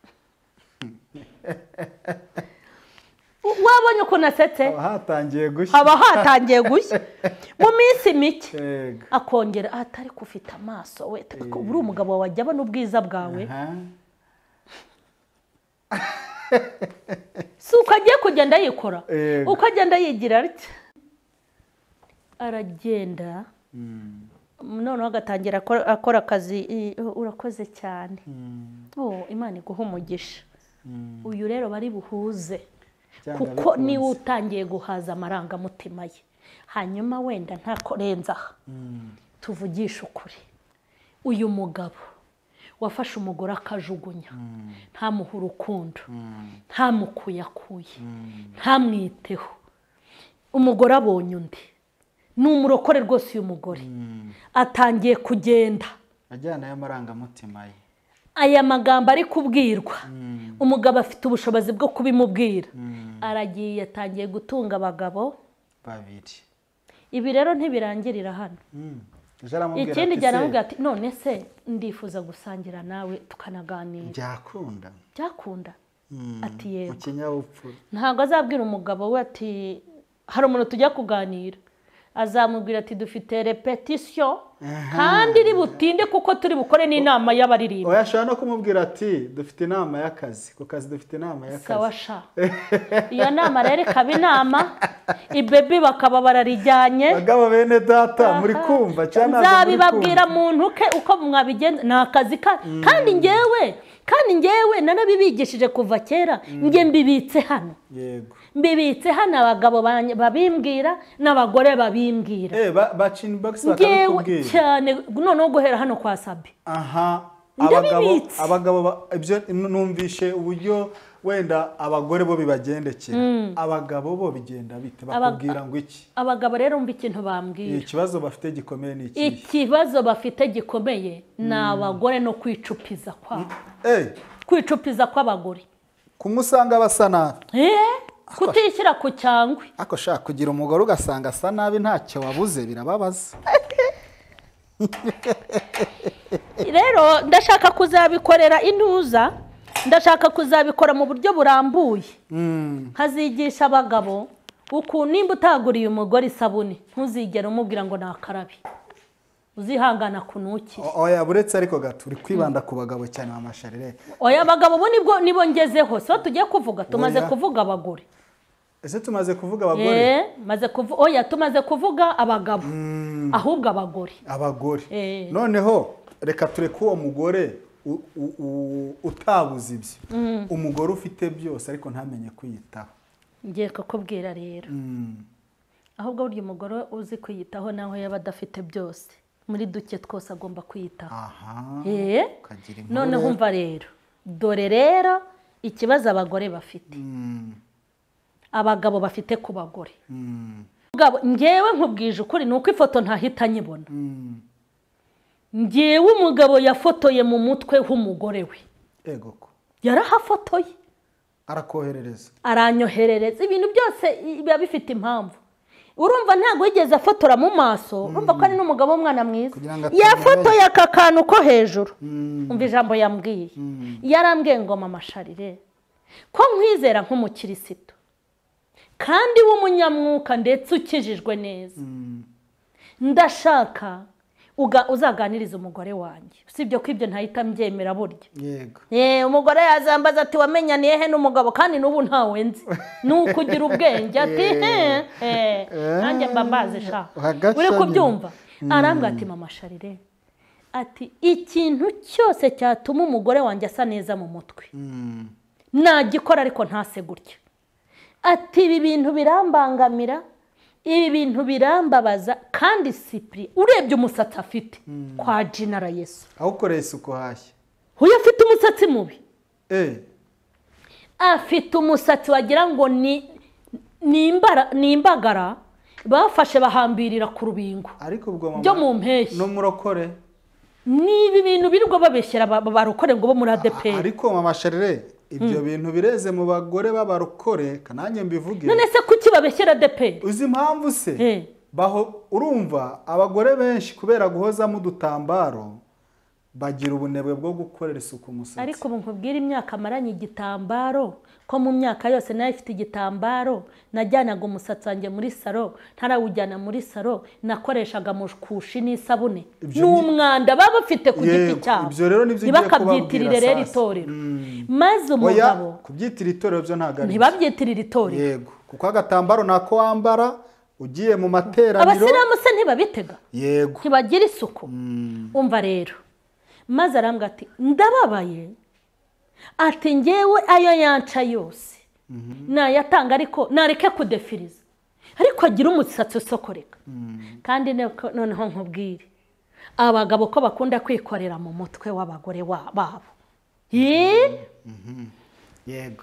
Wabonye uko nasetse haba hatangiye gushya mu minsi mike, akongera atari kufita amaso we uri umugabo wajya abona ubwiza bwawe. Si uko agiye kugenda yikora, uko agenda yigira atya aragenda, noneho agatangira akora akazi. Urakoze cyane, Imana iguha umugisha. Uyu rero bari buhuze, kuko niwe utangiye guhaza amarangamutima ye. Hanyuma wenda ntakorenza aha, tuvugisha ukuri, uyu mugabo wafashe umugore akajugunya, ntamuha urukundo, ntamukuyakuye, ntamwiteho, umugore abonye undi, ni umurokore rwose. Uyu mugore atangiye kugenda ajyana y'amarangamutima ye, aya magambo ari kubwirwa, umugabo afite ubushobozi bwo kubimubwira. Aragiye atangiye gutunga abagabo babiri. Ibi rero ntibirangirira hano. Ikindi gihe aramubwira ati none se ndifuza gusangira nawe tukanaganira. Byakunda. Ati yego. Mu kinyabupfura. Ntabwo azabwira umugabo we ati hari umuntu tujya kuganira, azamubwira ati dufite repetition kandi iri butinde kuko turi bukore n'inama y'abaririmba. Oya ashaka no kumubwira ati dufite inama y'akazi, ku kazi dufite inama y'akazi. Sawa sha. Iyo nama rero ikaba inama, ibebe bakaba bararijyanye. Bagabo bene data muri kumva cyane nzabibabwira muntu ke uko mwabigenza nakazi kandi ngewe nanabibigishije kuva kera, nge mbibitse hano. Yego. Mbibitse hano abagabo babimbwira n'abagore babimbwira. Baca inbox bakabikubwira cyane, noneho guhera hano kwa Sabi. Abagabo ibyo numvishe uburyo wenda abagore bo bibagendekera, abagabo bo bigenda bite bakubwira ngo iki? Abagabo rero umva ikintu bambwira. Ikibazo bafite gikomeye ni iki? Ikibazo bafite gikomeye na abagore no kwicupiza kwabo. Kwicupiza kw'abagore. Kumusanga basa nabi. kutishyira ku cyangwe. ako shaka kugira umugore ugasanga asa nabi ntacyo wabuze birababaza. Rero ndashaka kuzabikorera intuza, ndashaka kuzabikora mu buryo burambuye. Nkazigisha abagabo ukuntu nimba utaguriye umugore isabune ntuzigere umubwira ngo nakarabe, uzihangana kunuki. Oya buretse ariko gato uri kwibanda ku bagabo cyane Mama Charles. Oya abagabo bo nibo ngezeho, so tugiye kuvuga, tumaze kuvuga abagore. Ese tumaze kuvuga abagore? Oya tumaze kuvuga abagabo. Ahubwo abagore. Noneho reka tureke uwo mugore utabuze ibyo. Umugore ufite byose ariko ntamenye kwiyitaho. Ngiye kukubwira rero. Ahubwo burya umugore uzi kwiyitaho naho yaba adafite byose. Muri duke twose agomba kwiyitaho. None humva rero. Dore rero ikibazo abagore bafite. Abagabo bafite ku bagore. Ngewe nkubwije ukuri nuko ifoto ntahita nyibona. Ngewe umugabo yafotoye mu mutwe h'umugore we. Ego ko. Yarahafotoye. Arakoherereza. Aranyoherereza. Ibintu byose biba bifite impamvu. Urumva ntago yigeze afotora mu maso, urumva ko ari n'umugabo w'umwana mwiza. Yafotoye aka kantu ko hejuru. Umva ijambo yambwiye. Yarambwiye ngo Mama Charles, ko nkwizera nk'umukirisitu kandi w'umunyamwuka ndetse ukijijwe neza, ndashaka uzaganiriza umugore wanjye. Usibye ko ibyo ntahita mbyemera burya. Yego. Umugore yazambaza ati wamenyaniye he n'umugabo kandi n'ubu ntawe nzi. Nukugira ubwenge ati nanjye mbambaze sha. Uri kubyumva? Arambwira ati Mama Charles, ati ikintu cyose cyatuma umugore wanjye asa neza mu mutwe nagikora ariko ntase gutya. Ati ibi bintu birambangamira, ibi bintu birambabaza kandi Cyprien urebye umusatsi afite kwa Jinara Yesu. Aho ukoreye isuku hashya. Uyu afite umusatsi mubi. Afite umusatsi wagira ngo ni imbagara bafashe bahambirira ku rubingo. Ariko ubwo Mama byo mu mpeshyi. No murokore. Nibi bintu birirwa babeshyera barokore ngo bo muri ADP. Ariko Mama Charles ibyo bintu bireze mu bagore b'abarokore kananye mbivuge. None se kuki babeshyera ADP? Uzi impamvu se? Baho urumva abagore benshi kubera guhozamo udutambaro bagira ubunebwe bwo gukorera isuku umusatsi. Ariko ubu nkubwira imyaka amaranye igitambaro ko mu myaka yose nayo ifite igitambaro, najyanaga umusatsi wanjye muri salo, ntarawujyana muri salo, nakoreshaga mukushi n'isabune n'umwanda baba bafite ku giti cyabo. Ibyo rero nivyo ngiye kubabwira rero itorero. Maze umugabo kubyitira itorero byo ntagari. Ntibabyitirira itorero. Yego. Kuko agatambaro nako wambara ugiye mu materaniro. Abasiramu se ntibabitega? Yego. Ntibagira isuku. Umva rero. Maze arambwira ati ndababaye, ati ngewe ayo yanca yose nayatanga ariko nareke kudefiriza, ariko agira umusatsi usokoreka. Kandi noneho nkubwire abagabo ko bakunda kwikorera mu mutwe w'abagore babo. Yego.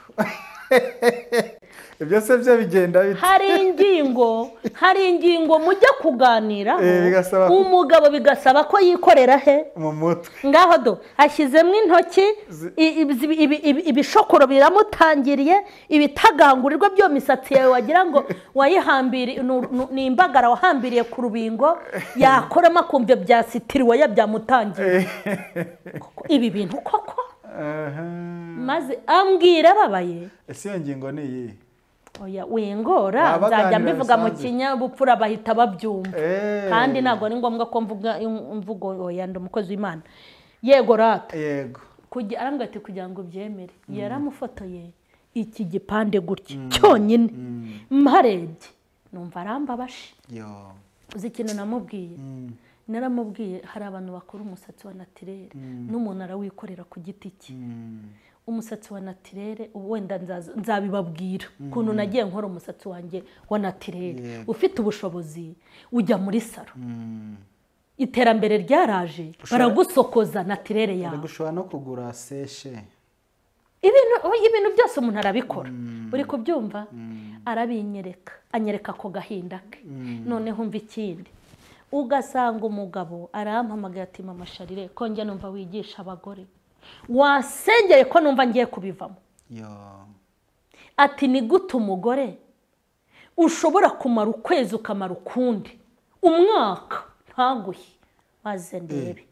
Ibyo se byo bigenda bite? Hari ingingo mujya kuganira umugabo bigasaba ko yikorera he mu mutwe. Ngaho do ashyizemo intoki ibishokoro biramutangiriye, ibitagangurirwa byo misatsi yawe wagira ngo wayihambiriye ni imbagara wahambiriye ku rubingo, yakoramo akumva byasitiriwe yabyamutangiye. Ibi bintu koko. Maze ambwira ababaye. Ese iyo ngingo ni iyi? Oya wingora nzajya mbivuga mu kinyabupfura bahita babyumva. Kandi ntabwo ni ngombwa ko mvuga imvugo oya ndi umukozi w'Imana. Yego rata. Yego. Arambwira ati kugira ngo byemere. Yaramufotoye iki gipande gutya cyonyine. Mparebye numva arambabashe. Uzi ikintu namubwiye? Naramubwiye hari abantu bakora umusatsi wa naturel n'umuntu arawikorera ku giti cye. Umusatsi wa naturel wenda nzabibabwira kuntu nagiye nkora umusatsi wanjye wa naturel. Ufite ubushobozi ujya muri salo. Iterambere ryaraje baragusokoza naturel yawe. Gushobora no kugura seshe. Ibintu byose umuntu arabikora. Uri kubyumva? Arabinyereka, anyereka ko gahinda ke. Noneho umva ikindi. Ugasanga umugabo arampamagaye ati Mama Charles ko njye numva wigisha abagore, wasengeye ko numva ngiye kubivamo. ati ni gute umugore ushobora kumara ukwezi ukamara ukundi umwaka ntaguhe maze ndebe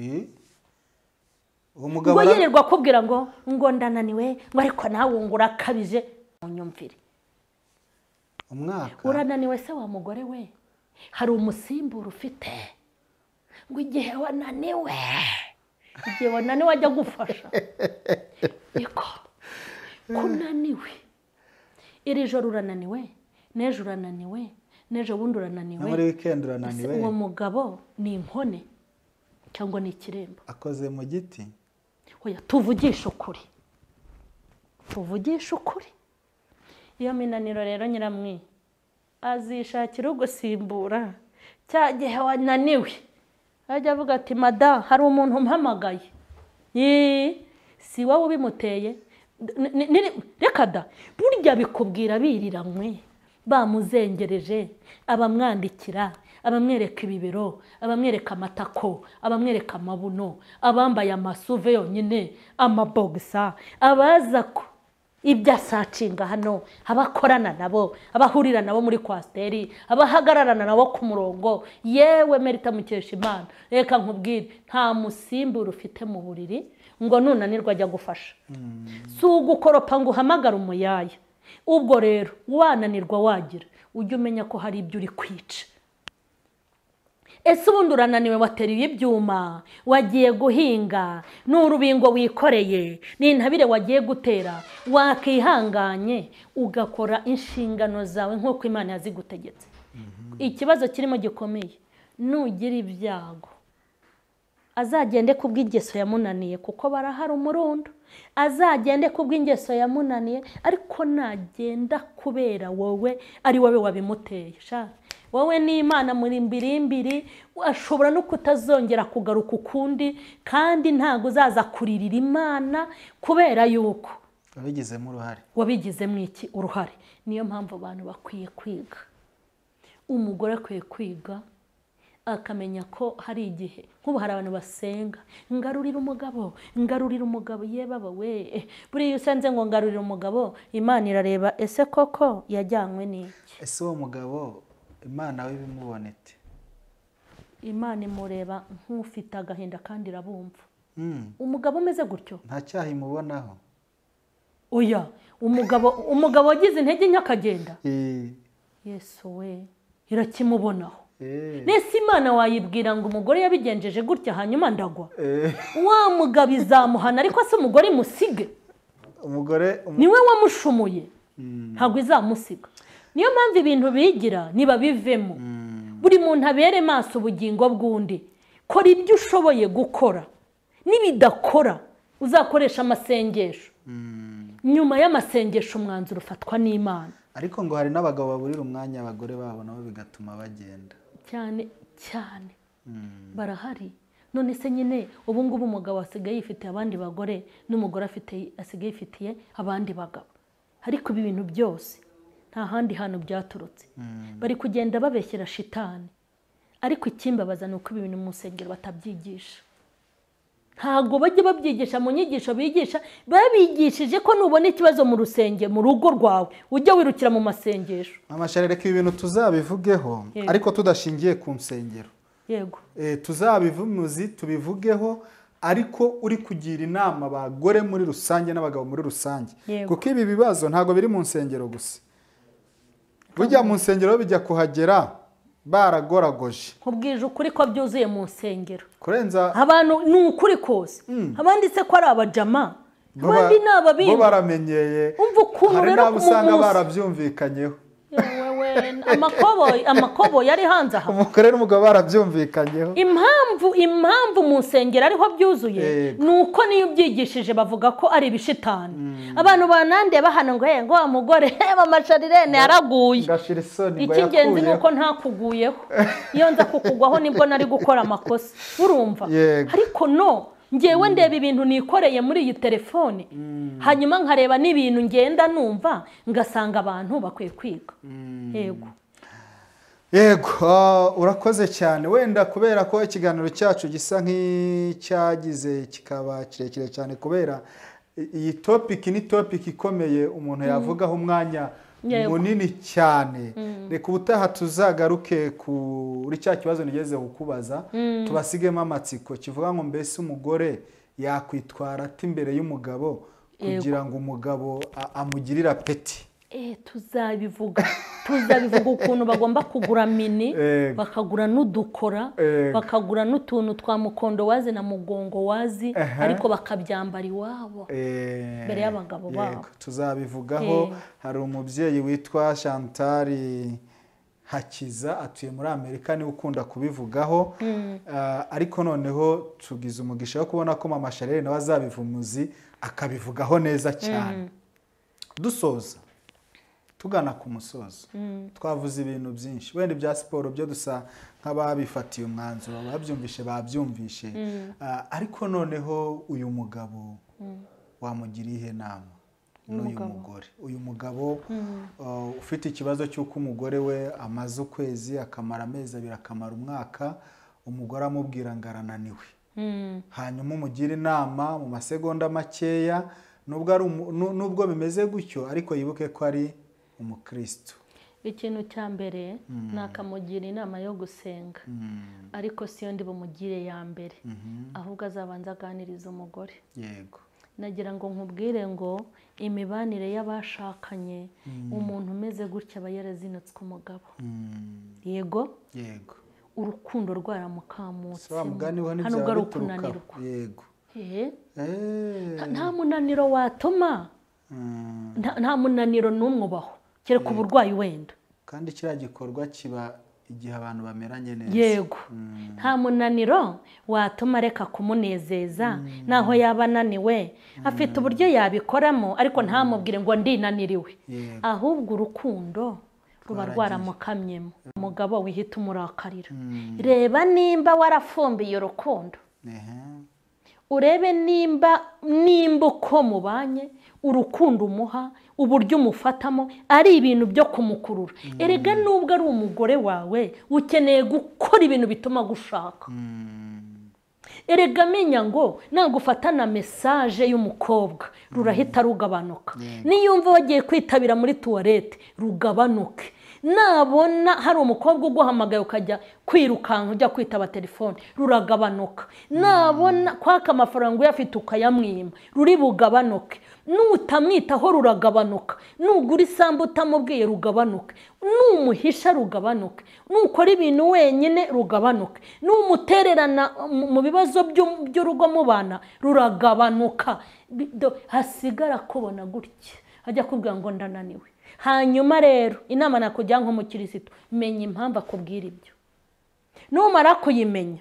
ngo yirirwa akubwira ngo ndananiwe ngo ariko nawe ngo urakabije unyumvire umwaka urananiwe se wa mugore we hari umusimbura ufite ngo igihe wananiwe ajya gufasha yego kunaniwe iri joro urananiwe n'ejo urananiwe n'ejo bundi urananiwe muri weekend urananiwe uwo mugabo ni inkone cyangwa ni ikiremba akoze mu giti oya tuvugisha ukuri iyo minaniro rero nyiramwi azishakira ugusimbura cya gihe wananiwe ajya avuga ati mada hari umuntu umpamagaye si wowe ubimuteye reka da burya bikubwira biriranywe bamuzengereje abamwandikira abamwereka ibibero abamwereka amatako abamwereka amabuno abambaye amasuve yonyine amabogisa abaza ko ibyo asacinga hano abakorana nabo abahurira nabo muri kwasiteri abahagararana nabo ku murongo yewe Merita Mukeshimana reka nkubwire nta musimbura ufite mu buriri ngo nunanirwa ajya gufasha si ugukoropa ngo uhamagare umuyaya ubwo rero wananirwa wagira ujye umenya ko hari ibyo uri kwica ese ubundi urananiwe wateruye ibyuma wagiye guhinga n'urubingo wikoreye n'intabire wagiye gutera wakihanganye ugakora inshingano zawe nk'uko Imana yazigutegetse ikibazo kirimo gikomeye nugira ibyago azagende kubw'ingeso yamunaniye kuko barahari umurundo azagende kubw'ingeso yamunaniye ariko nagenda kubera wowe ari wowe wabimuteye wowe n'Imana muri mbirimbiri ashobora no kutazongera kugaruka ukundi kandi ntago uzaza kuririra Imana kubera yuko wabigizemo iki uruhare niyo mpamvu abantu bakwiye kwiga umugore akwiye kwiga akamenya ko hari igihe nk'ubu hari abantu basenga ngarurira umugabo ye baba we buriya usenze ngo ngarurira umugabo Imana irareba ese koko yajyanywe n'iki ese uwo mugabo Imana we bimubonete Imana imureba nk'ufite agahinda kandi irabumva umugabo umeze gutyo nta cyaha imubonaho oya umugabo wagize intege nke akagenda Yesu we irakimubonaho nese Imana wayibwira ngo umugore yabigenjeje gutya hanyuma ndagwa wa mugabo izamuhana ariko se umugore musige niwe wamushumuye ntabwo izamusiga niyo mpamvu ibintu bigira niba bivemo buri muntu abere maso ubugingo bw'undi kora ibyo ushoboye gukora nibidakora uzakoresha amasengesho nyuma y'amasengesho umwanzuro ufatwa n'Imana ariko ngo hari n'abagabo baburira umwanya abagore babo nabo bigatuma bagenda cyane barahari none se nyine ubu ngubu umugabo asigaye yifitiye abandi bagore n'umugore asigaye yifitiye abandi bagabo ariko ibi bintu byose nta handi hantu byaturutse bari kugenda babeshyera shitani ariko ikimbabaza ni uko ibi bintu mu nsengero batabyigisha ntabwo bajya babyigisha mu nyigisho bigisha babigishije ko nubona ikibazo mu rusenge mu rugo rwawe ujya wirukira mu masengesho amashyari reka ibintu tuzabivugeho ariko tudashingiye ku nsengero yego tuzabivuze tubivugeho ariko uri kugira inama abagore muri rusange n'abagabo muri rusange kuko ibi bibazo ntabwo biri mu nsengero gusa bujya mu nsengero bijya kuhagera baragoragoje nkubwije ukuri ko byuzuye mu nsengero kurenza abantu ni ukuri kose abandi se ko ari abajama abandi ni ababindi bo baramenyeye hari n'abo usanga barabyumvikanyeho amakoboyi ari hanze aha umugore n'umugabo barabyumvikanyeho impamvu mu nsengero ariho byuzuye ni uko niyo ubyigishije bavuga ko ari ibishitani abantu banande bahana ngo ngo wa mugore amasharirene yaraguye icy'ingenzi ni uko ntakuguyeho iyo nza kukugwaho nibwo nari gukora amakosa urumva ariko ngewe ndeba ibintu nikoreye muri iyi telefone hanyuma nkareba n'ibintu ngenda numva ngasanga abantu bakwiye kwiga yego urakoze cyane wenda kubera ko ikiganiro cyacu gisa nk'icyagize kikaba kirekire cyane kubera iyi topic ni topic ikomeye umuntu yavugaho umwanya munini cyane. Reka ubutaha tuzagaruke kuri cya kibazo nigeze kukubaza, tubasigemo amatsiko kivuga ngo mbese umugore yakwitwara ati imbere y'umugabo kugira ngo umugabo amugirira peti. Tuzabivuga ukuntu bagomba kugura mini, bakagura n'udukora, bakagura n'utuntu twa mukondo wazi na mugongo wazi, ariko bakabyambara iwabo mbere y'abagabo babo. Tuzabivugaho. Hari umubyeyi witwa Chantal Hakiza atuye muri Amerika, niwe ukunda kubivugaho, ariko noneho tugize umugisha wo kubona ko Mama Charlene nawe azabivumuzi akabivugaho neza cyane. Dusoza tugana ku musozo, twavuze ibintu byinshi, wenda ibya siporo byo dusa nk'ababifatiye umwanzuro, babyumvishe, ariko noneho uyu mugabo wamugiriye ihe nama n'uyu mugore, uyu mugabo ufite ikibazo cy'uko umugore we amaze ukwezi, akamara amezi 2, akamara umwaka, umugore amubwira ngo arananiwe, hanyuma umugira inama mu masegonda makeya, nubwo bimeze gutyo ariko yibuke ko ari umukristo. Ikintu cya mbere nakamugira inama yo gusenga, ariko siyo ndi bumugire ya mbere, ahubwo azabanza aganiriza umugore. Yego. Nagira ngo nkubwire ngo imibanire y'abashakanye, umuntu umeze gutya aba yarazinutswe umugabo. Yego. Urukundo rwaramukamutse, hano bwo rukunanirwa. Yego. Nta munaniro watuma, nta munaniro n'umwe ubaho, kereka uburwayi wenda. Kandi kiriya gikorwa kiba igihe abantu bameranye neza. Yego. Nta munaniro watuma reka kumunezeza, naho yaba ananiwe afite uburyo yabikoramo, ariko ntamubwire ngo ndinaniriwe, ahubwo urukundo ruba rwaramukamyemo. Umugabo wihita umurakarira, reba nimba warafumbiye urukundo, urebe nimba uko mubanye, urukundo umuha, uburyo umufatamo ari ibintu byo kumukurura. Erega nubwo ari umugore wawe, ukeneye gukora ibintu bituma gushaka. Erega menya ngo nagufatana message y'umukobwa rurahita rugabanuka, niyumva wagiye kwitabira muri toilette rugabanuke, nabona hari umukobwa uguhamagaye ukajya kwirukanka ujya kwitaba telefone ruragabanuka, nabona kwaka amafaranga uyafite ukayamwima ruri bugabanuke, nutamwitaho ruragabanuka, nugura isambu utamubwiye rugabanuke, numuhisha rugabanuke, nukora ibintu wenyine rugabanuke, numutererana mu bibazo by'urugo mubana ruragabanuka, hasigara kubona gutya ajya kubwira ngo ndananiwe. Hanyuma rero inama nakujya nko mu kirisitu, menya impamvu akubwira ibyo. Numara kuyimenya,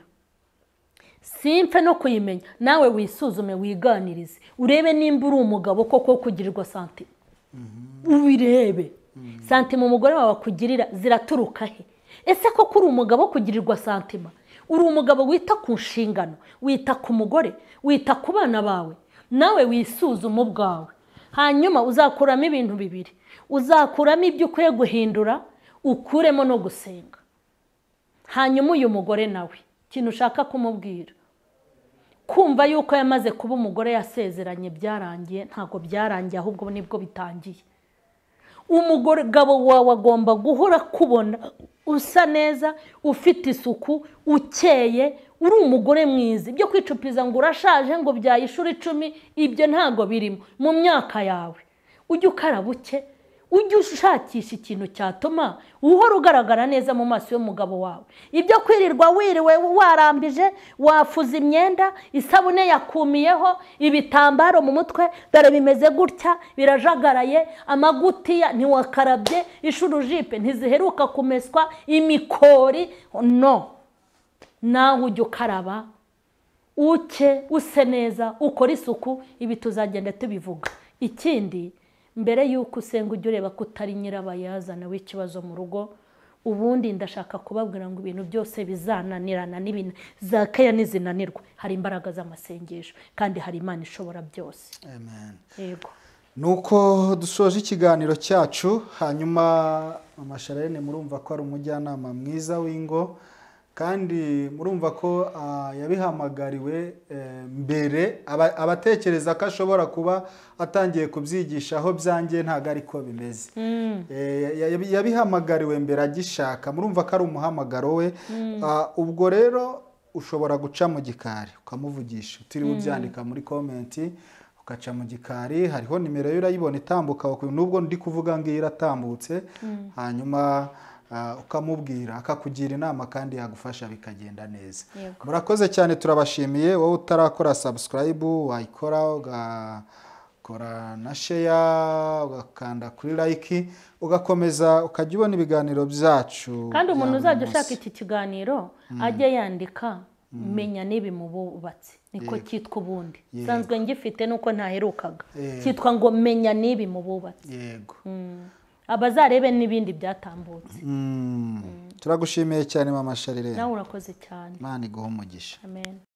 simfe no kuyimenya, nawe wisuzume wiganirize, urebe nimba uri umugabo koko kugirirwa santima. Ubirebe santima umugore wawe akugirira ziraturuka he? Ese koko uri umugabo kugirirwa santima? Uri umugabo wita ku nshingano, wita ku mugore, wita ku bana bawe? Nawe wisuzume ubwawe, hanyuma uzakuramo ibintu bibiri. Uzakuramo ibyo ukwiye guhindura, ukuremo no gusenga. Hanyuma uyu mugore nawe ikintu ushaka kumubwira, kumva yuko yamaze kuba umugore yasezeranye byarangiye, ntago byarangiye, ahubwo nibwo bitangiye. Umugabo wawe agomba guhora kubona usa neza, ufite isuku, ukeye, uri umugore mwiza. Ibyo kwicupiza ngo urashaje ngo byayishura 10, ibyo ntago birimo. Mu myaka yawe ujye ukaraba uke, ujye ushakisha ikintu cyatuma uhora ugaragara neza mu maso y'umugabo wawe. Ibyo kwirirwa wiriwe warambije, wafuza imyenda, isabune yakumiyeho, ibitambaro mu mutwe dore bimeze gutya birajagaraye, amagutiya ntiwakarabye, ishurujipe ntiziheruka kumeswa, imikori no. Nawe ujye ukaraba uke, use neza, ukora isuku. Ibi tuzagenda tubivuga. Ikindi, mbere yuko usenga ujye ureba ko utari nyirabayazana w'ikibazo mu rugo. Ubundi ndashaka kubabwira ngo ibintu byose bizananirana, n'ibintu zakaya nizinanirwa, hari imbaraga z'amasengesho kandi hari Imana ishobora byose. Amen. Yego. Nuko dusoje ikiganiro cyacu, hanyuma Mama Charlene murumva ko ari umujyanama mwiza w'ingo, kandi murumva ko yabihamagariwe mbere abatekereza ko ashobora kuba atangiye kubyigisha aho byanjye ntabwo ariko bimeze yabihamagariwe mbere agishaka murumva ko ari umuhamagaro we ubwo rero ushobora guca mu gikari ukamuvugisha utiriwe ubyandika muri komenti ugaca mu gikari hariho nimero ye urayibona itambuka nubwo ndi kuvuga ngo iratambutse hanyuma ukamubwira akakugira inama kandi yagufasha bikagenda neza murakoze cyane turabashimiye wowe utarakora subscribe wayikora ugakora na share ugakanda kuri like ugakomeza ukajya ubona ibiganiro byacu kandi umuntu uzajya ushaka iki kiganiro ajye yandika menya nibi mu bubatsi niko cyitwa ubundi sanzwe ngifite nuko ntaherukaga cyitwa ngo menya nibi mu bubatsi yego abazarebe n'ibindi byatambutse turagushimiye cyane mama Sharirene nawe urakoze cyane Imana iguhe umugisha amen.